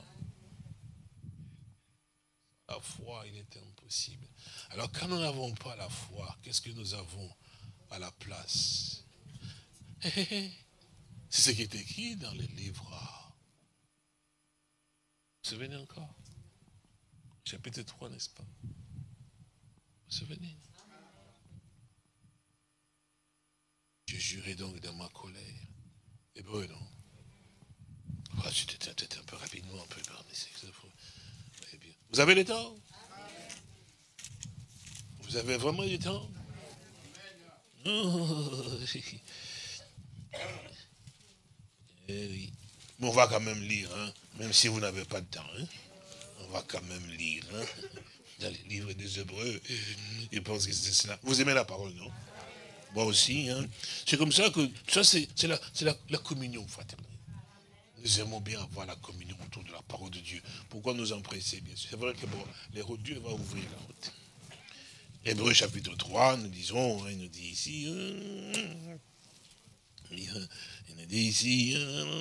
La foi, il est impossible. Alors quand nous n'avons pas la foi, qu'est-ce que nous avons à la place? C'est ce qui est écrit dans les livres. Vous vous souvenez encore? Chapitre 3, n'est-ce pas? Vous vous souvenez? Je jurai donc dans ma colère. Hébreu, non? Ah, c'était peut-être un peu rapidement, un peu permis. Vous avez le temps? Vous avez vraiment du temps? Oh. Eh oui. Mais on va quand même lire, hein? Même si vous n'avez pas de temps. Hein? On va quand même lire. Hein? Dans les livres des Hébreux, je pense que c'est cela. Vous aimez la parole, non? Moi aussi. Hein? C'est comme ça que ça, c'est la communion fraternelle. Nous aimons bien avoir la communion autour de la parole de Dieu. Pourquoi nous en presser, bien sûr? C'est vrai que bon, Dieu va ouvrir la route. Hébreux chapitre 3, nous disons, hein, il nous dit ici, il nous dit ici,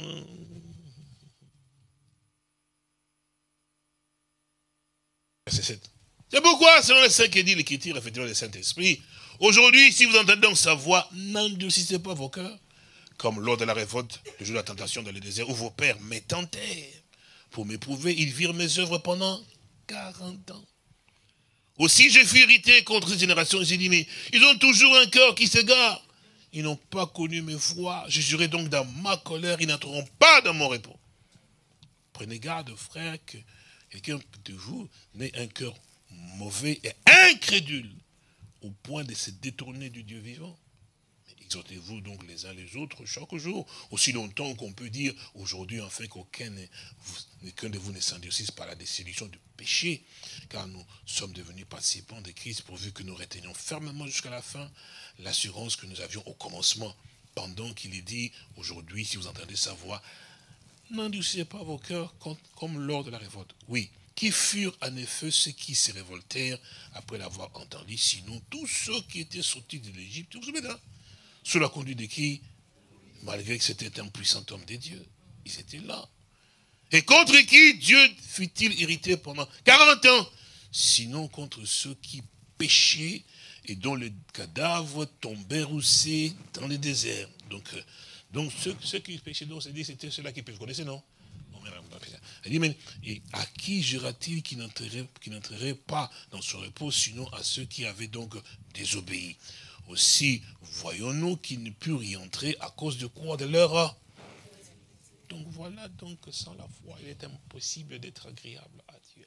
verset 7. C'est pourquoi, selon les saints qui dit l'Écriture, effectivement, le Saint-Esprit, aujourd'hui, si vous entendez donc sa voix, n'endurcissez pas vos cœurs, comme lors de la révolte, le jour de la tentation dans le désert, où vos pères me tentèrent. Pour m'éprouver, ils virent mes œuvres pendant 40 ans. Aussi, je fus irrité contre cette génération, et j'ai dit, mais ils ont toujours un cœur qui s'égare. Ils n'ont pas connu mes voies. Je jurai donc dans ma colère, ils n'entreront pas dans mon repos. Prenez garde, frère, que quelqu'un de vous n'ait un cœur mauvais et incrédule, au point de se détourner du Dieu vivant. Exhortez-vous donc les uns les autres chaque jour, aussi longtemps qu'on peut dire aujourd'hui, afin qu'aucun de vous ne s'endurcisse par la séduction du péché, car nous sommes devenus participants de Christ, pourvu que nous retenions fermement jusqu'à la fin l'assurance que nous avions au commencement, pendant qu'il est dit, aujourd'hui, si vous entendez sa voix, n'endurcissez pas vos cœurs comme lors de la révolte. Oui, qui furent en effet ceux qui se révoltèrent après l'avoir entendu, sinon tous ceux qui étaient sortis de l'Égypte, vous vous souvenez, hein? Sous la conduite de qui? Malgré que c'était un puissant homme de Dieu. Ils étaient là. Et contre qui Dieu fut-il irrité pendant 40 ans? Sinon contre ceux qui péchaient et dont les cadavres tombaient roussés dans le désert. Donc ceux qui péchaient, c'était ceux-là qui péchaient. Vous connaissez, non? Elle dit, mais et à qui jura-t-il qui n'entrerait pas dans son repos, sinon à ceux qui avaient donc désobéi? Aussi, voyons-nous qu'ils ne purent y entrer à cause de quoi? De leur... Donc voilà, donc sans la foi, il est impossible d'être agréable à Dieu.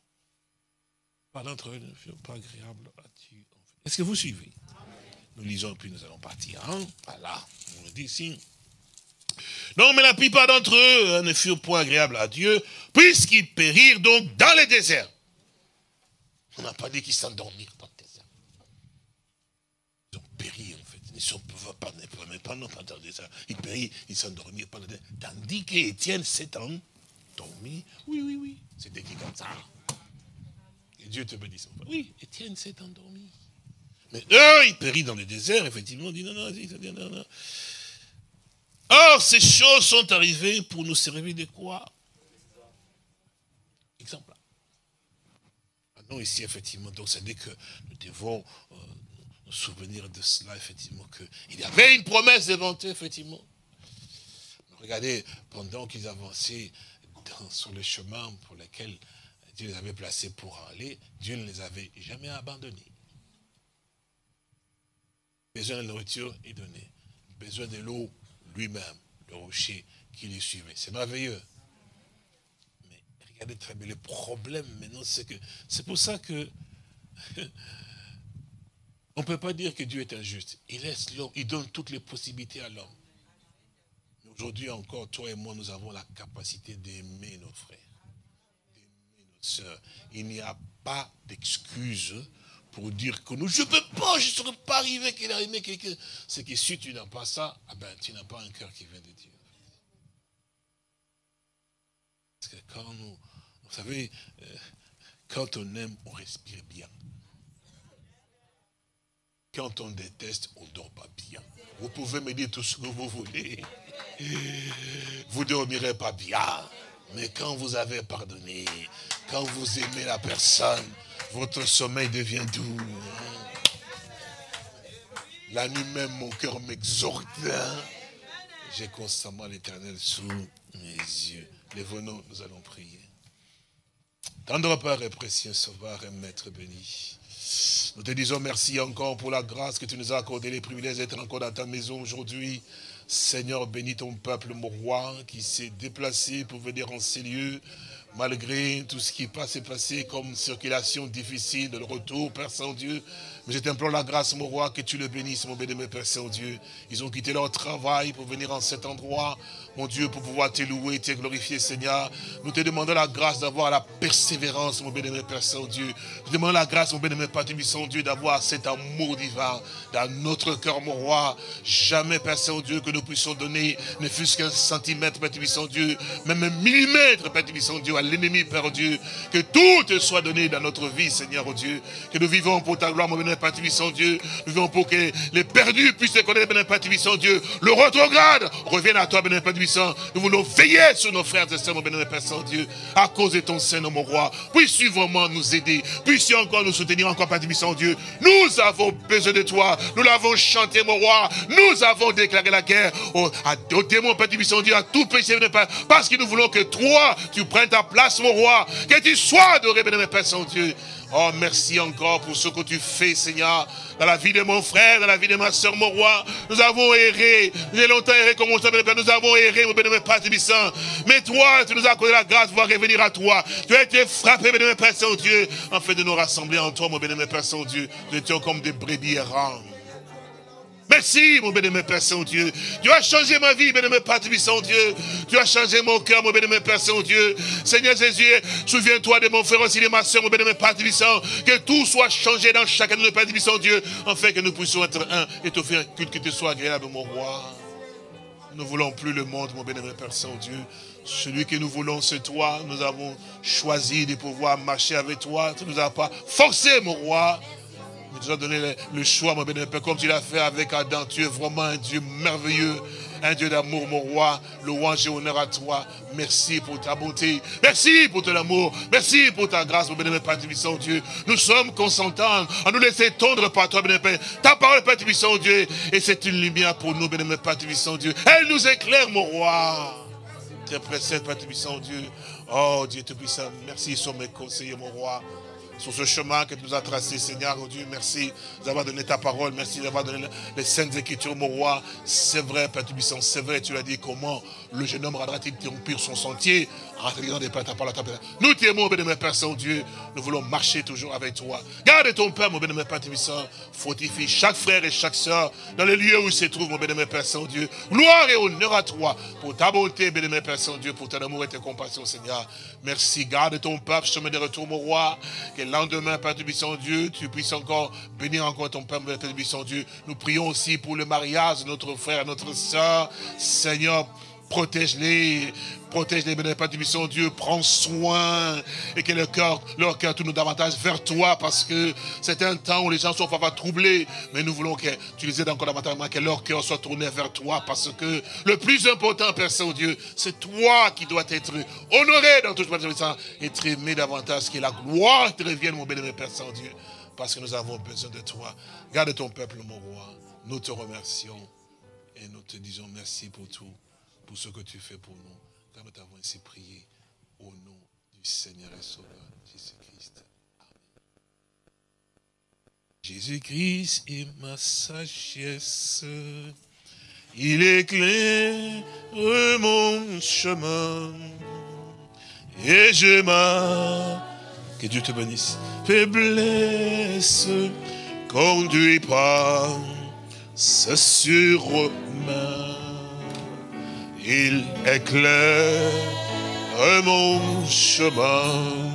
Pas d'entre eux ne furent pas agréables à Dieu. Est-ce que vous suivez? Nous lisons et puis nous allons partir. Hein? Voilà, on le dit ici. Non, mais la plupart d'entre eux ne furent point agréables à Dieu, puisqu'ils périrent donc dans les déserts. On n'a pas dit qu'ils s'endormirent dans le désert. Ils ont péri, en fait. Ils ne pouvaient pas non dans le désert. Ils périrent, ils s'endormirent pas dans le désert. Tandis qu'Étienne s'est endormi. Oui. C'est écrit comme ça. Et Dieu te bénisse. Oui, Étienne s'est endormi. Mais eux, ils périssent dans le désert, effectivement. On dit non. Or, ces choses sont arrivées pour nous servir de quoi? Exemple. Maintenant, ici, effectivement, donc, ça dit que nous devons nous souvenir de cela, effectivement, qu'il y avait une promesse devant eux, effectivement. Regardez, pendant qu'ils avançaient sur le chemin pour lequel Dieu les avait placés pour aller, Dieu ne les avait jamais abandonnés. Besoin de nourriture, il donnait. Besoin de l'eau, lui-même, le rocher qui les suivait. C'est merveilleux. Mais regardez très bien, le problème maintenant, c'est que, c'est pour ça que on ne peut pas dire que Dieu est injuste. Il laisse l'homme, il donne toutes les possibilités à l'homme. Aujourd'hui encore, toi et moi, nous avons la capacité d'aimer nos frères, d'aimer nos sœurs. Il n'y a pas d'excuse pour dire que nous, je ne peux pas, je ne serais pas arrivé qu'il a aimé quelqu'un. C'est que si tu n'as pas ça, ah ben, tu n'as pas un cœur qui vient de Dieu. Parce que quand nous, vous savez, quand on aime, on respire bien. Quand on déteste, on ne dort pas bien. Vous pouvez me dire tout ce que vous voulez. Vous ne dormirez pas bien. Mais quand vous avez pardonné, quand vous aimez la personne, votre sommeil devient doux. La nuit même, mon cœur m'exhorte. J'ai constamment l'Éternel sous mes yeux. Lève-nous, nous allons prier. Tendre Père et précieux Sauveur et Maître béni. Nous te disons merci encore pour la grâce que tu nous as accordé, les privilèges d'être encore dans ta maison aujourd'hui. Seigneur, bénis ton peuple, mon roi, qui s'est déplacé pour venir en ces lieux, malgré tout ce qui s'est passé comme circulation difficile de le retour, Père Saint-Dieu. Mais je t'implore la grâce, mon roi, que tu le bénisses, mon bénémoine Père Saint-Dieu. Ils ont quitté leur travail pour venir en cet endroit, mon Dieu, pour pouvoir te louer, te glorifier, Seigneur. Nous te demandons la grâce d'avoir la persévérance, mon bénémoine Père Saint-Dieu. Nous te demandons la grâce, mon bénémoine Père Saint-Dieu, d'avoir cet amour divin dans notre cœur, mon roi. Jamais, Père Saint-Dieu, que nous puissions donner, ne fût-ce qu'un centimètre, Père Saint-Dieu, même un millimètre, Père Saint-Dieu, à l'ennemi, Père Dieu. Que tout te soit donné dans notre vie, Seigneur Dieu. Que nous vivons pour ta gloire, mon bénémoine Père Saint-Dieu. Nous vivons pour que les perdus puissent te connaître, bénémoine Père Saint-Dieu. Le rétrograde revienne à toi, bénémoine Père Saint-Dieu. Nous voulons veiller sur nos frères et sœurs, mon bénémoine Père Saint-Dieu, à cause de ton Seigneur, mon roi. Puisses-tu vraiment nous aider. Puisses-tu encore nous soutenir, encore, Père Saint-Dieu. Nous avons besoin de toi. Nous l'avons chanté, mon roi. Nous avons déclaré la guerre au démon, Père Saint-Dieu, à tout péché, parce que nous voulons que toi, tu prennes ta place, mon roi. Que tu sois adoré, bénémoine Père Saint-Dieu. Oh, merci encore pour ce que tu fais, Seigneur, dans la vie de mon frère, dans la vie de ma soeur, mon roi. Nous avons erré, j'ai longtemps erré comme mon Père, nous avons erré, mon bénémoine Père Saint. Mais toi, tu nous as accordé la grâce de pouvoir revenir à toi. Tu as été frappé, bénémoine Père Saint-Dieu, en fait de nous rassembler en toi, mon bénémoine Père Saint-Dieu. Nous étions comme des brebis errantes. Merci, mon bénémoine Père Saint-Dieu. Tu as changé ma vie, bénémoine Père Saint-Dieu. Tu as changé mon cœur, mon bénémoine Père Saint-Dieu. Seigneur Jésus, souviens-toi de mon frère aussi, de ma soeur, mon bénémoine Père Saint-Dieu. Que tout soit changé dans chacun de nos Père Saint-Dieu, afin que nous puissions être un et te faire un culte qui te soit agréable, mon roi. Nous ne voulons plus le monde, mon bénémoine Père Saint-Dieu. Celui que nous voulons, c'est toi. Nous avons choisi de pouvoir marcher avec toi. Tu ne nous as pas forcé, mon roi. Tu nous as donné le choix, mon bénémoine Père, comme tu l'as fait avec Adam. Tu es vraiment un Dieu merveilleux, un Dieu d'amour, mon roi. Louange et honneur à toi. Merci pour ta bonté. Merci pour ton amour. Merci pour ta grâce, mon bénémoine Père Saint-Dieu. Nous sommes consentants à nous laisser tondre par toi, bénémoine Père. Ta parole, Père Saint-Dieu, et c'est une lumière pour nous, bénémoine Père Saint-Dieu. Elle nous éclaire, mon roi. Très précieux, Père Saint-Dieu. Oh, Dieu Tout-Puissant, merci sur mes conseillers, mon roi. Sur ce chemin que tu nous as tracé, Seigneur, oh Dieu, merci d'avoir donné ta parole, merci d'avoir donné les saintes écritures, mon roi. C'est vrai, Père Tout-Puissant, c'est vrai, tu l'as dit, comment le jeune homme rendra-t-il interrompre son sentier en intégrant des ta parole à ta parole. Nous t'aimons, bénémoine Père Saint-Dieu, nous voulons marcher toujours avec toi. Garde ton Père, mon bénémoine Père Tout-Puissant, fortifie chaque frère et chaque sœur dans les lieux où ils se trouvent, mon bénémoine Père Saint-Dieu. Gloire et honneur à toi pour ta bonté, bénémoine Père Saint-Dieu, pour ton amour et ta compassion, Seigneur. Merci, garde ton peuple, chemin de retour, mon roi. Que le lendemain, Père Tout-Puissant-Dieu, tu puisses encore bénir encore ton Père, Père Tout-Puissant-Dieu. Nous prions aussi pour le mariage de notre frère et notre sœur. Seigneur, protège-les, bénémoine Père Tout-Puissant-Dieu, prends soin et que leur cœur tourne davantage vers toi, parce que c'est un temps où les gens sont parfois troublés, mais nous voulons que tu les aides encore davantage, que leur cœur soit tourné vers toi, parce que le plus important, Père Saint-Dieu, c'est toi qui dois être honoré dans tout ce et être aimé davantage, que la gloire te revienne, mon bénémoine Père Saint-Dieu. parce que nous avons besoin de toi. Garde ton peuple, mon roi. Nous te remercions et nous te disons merci pour tout, pour ce que tu fais pour nous. Car nous t'avons ainsi prié au nom du Seigneur et Sauveur Jésus-Christ. Jésus-Christ est ma sagesse, il éclaire mon chemin, et je marche, que Dieu te bénisse, faiblesse, conduit par sa surmain, il éclaire mon chemin.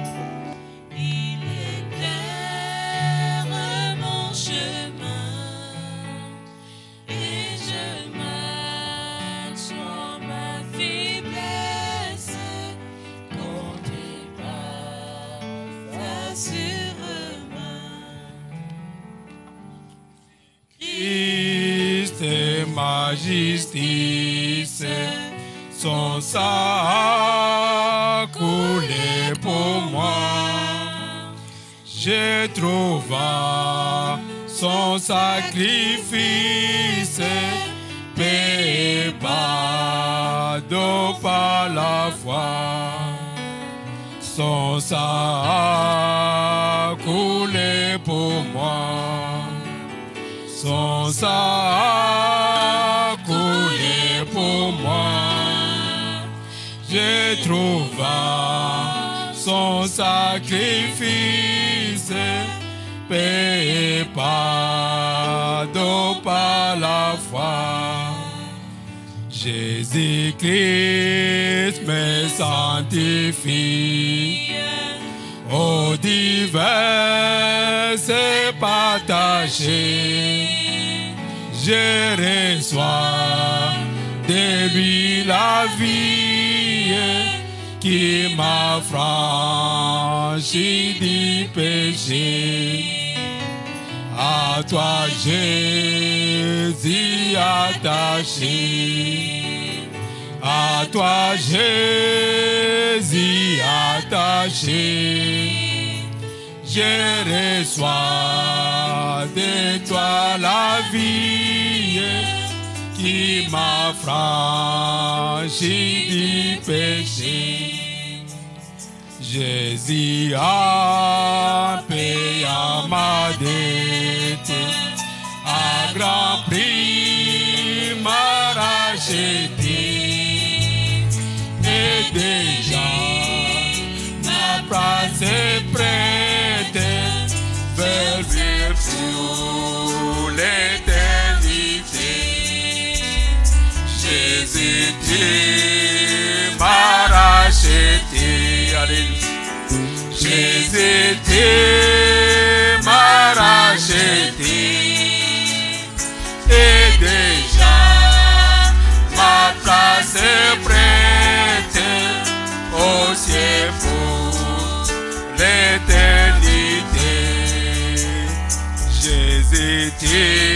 Christ est ma justice, son sang a coulé pour moi. Je trouve son sacrifice, paix et pardon par la foi. Son sang a coulé pour moi. Son sang a coulé pour moi. Je trouve son sacrifice, paix et pardon par la foi. Jésus-Christ me sanctifie, aux divers et partagés. Je reçois de lui la vie qui m'a franchi du péché. À toi, Jésus, attaché. À toi, Jésus, attaché. Je reçois de toi la vie qui m'a franchi du péché. Jésus a payé ma dette, à grand prix m'a racheté, et déjà ma place est prête, vers sur l'éternité. Jésus m'a racheté, alléluia. Jésus m'a racheté, et déjà ma place est prête au ciel pour l'éternité. Jésus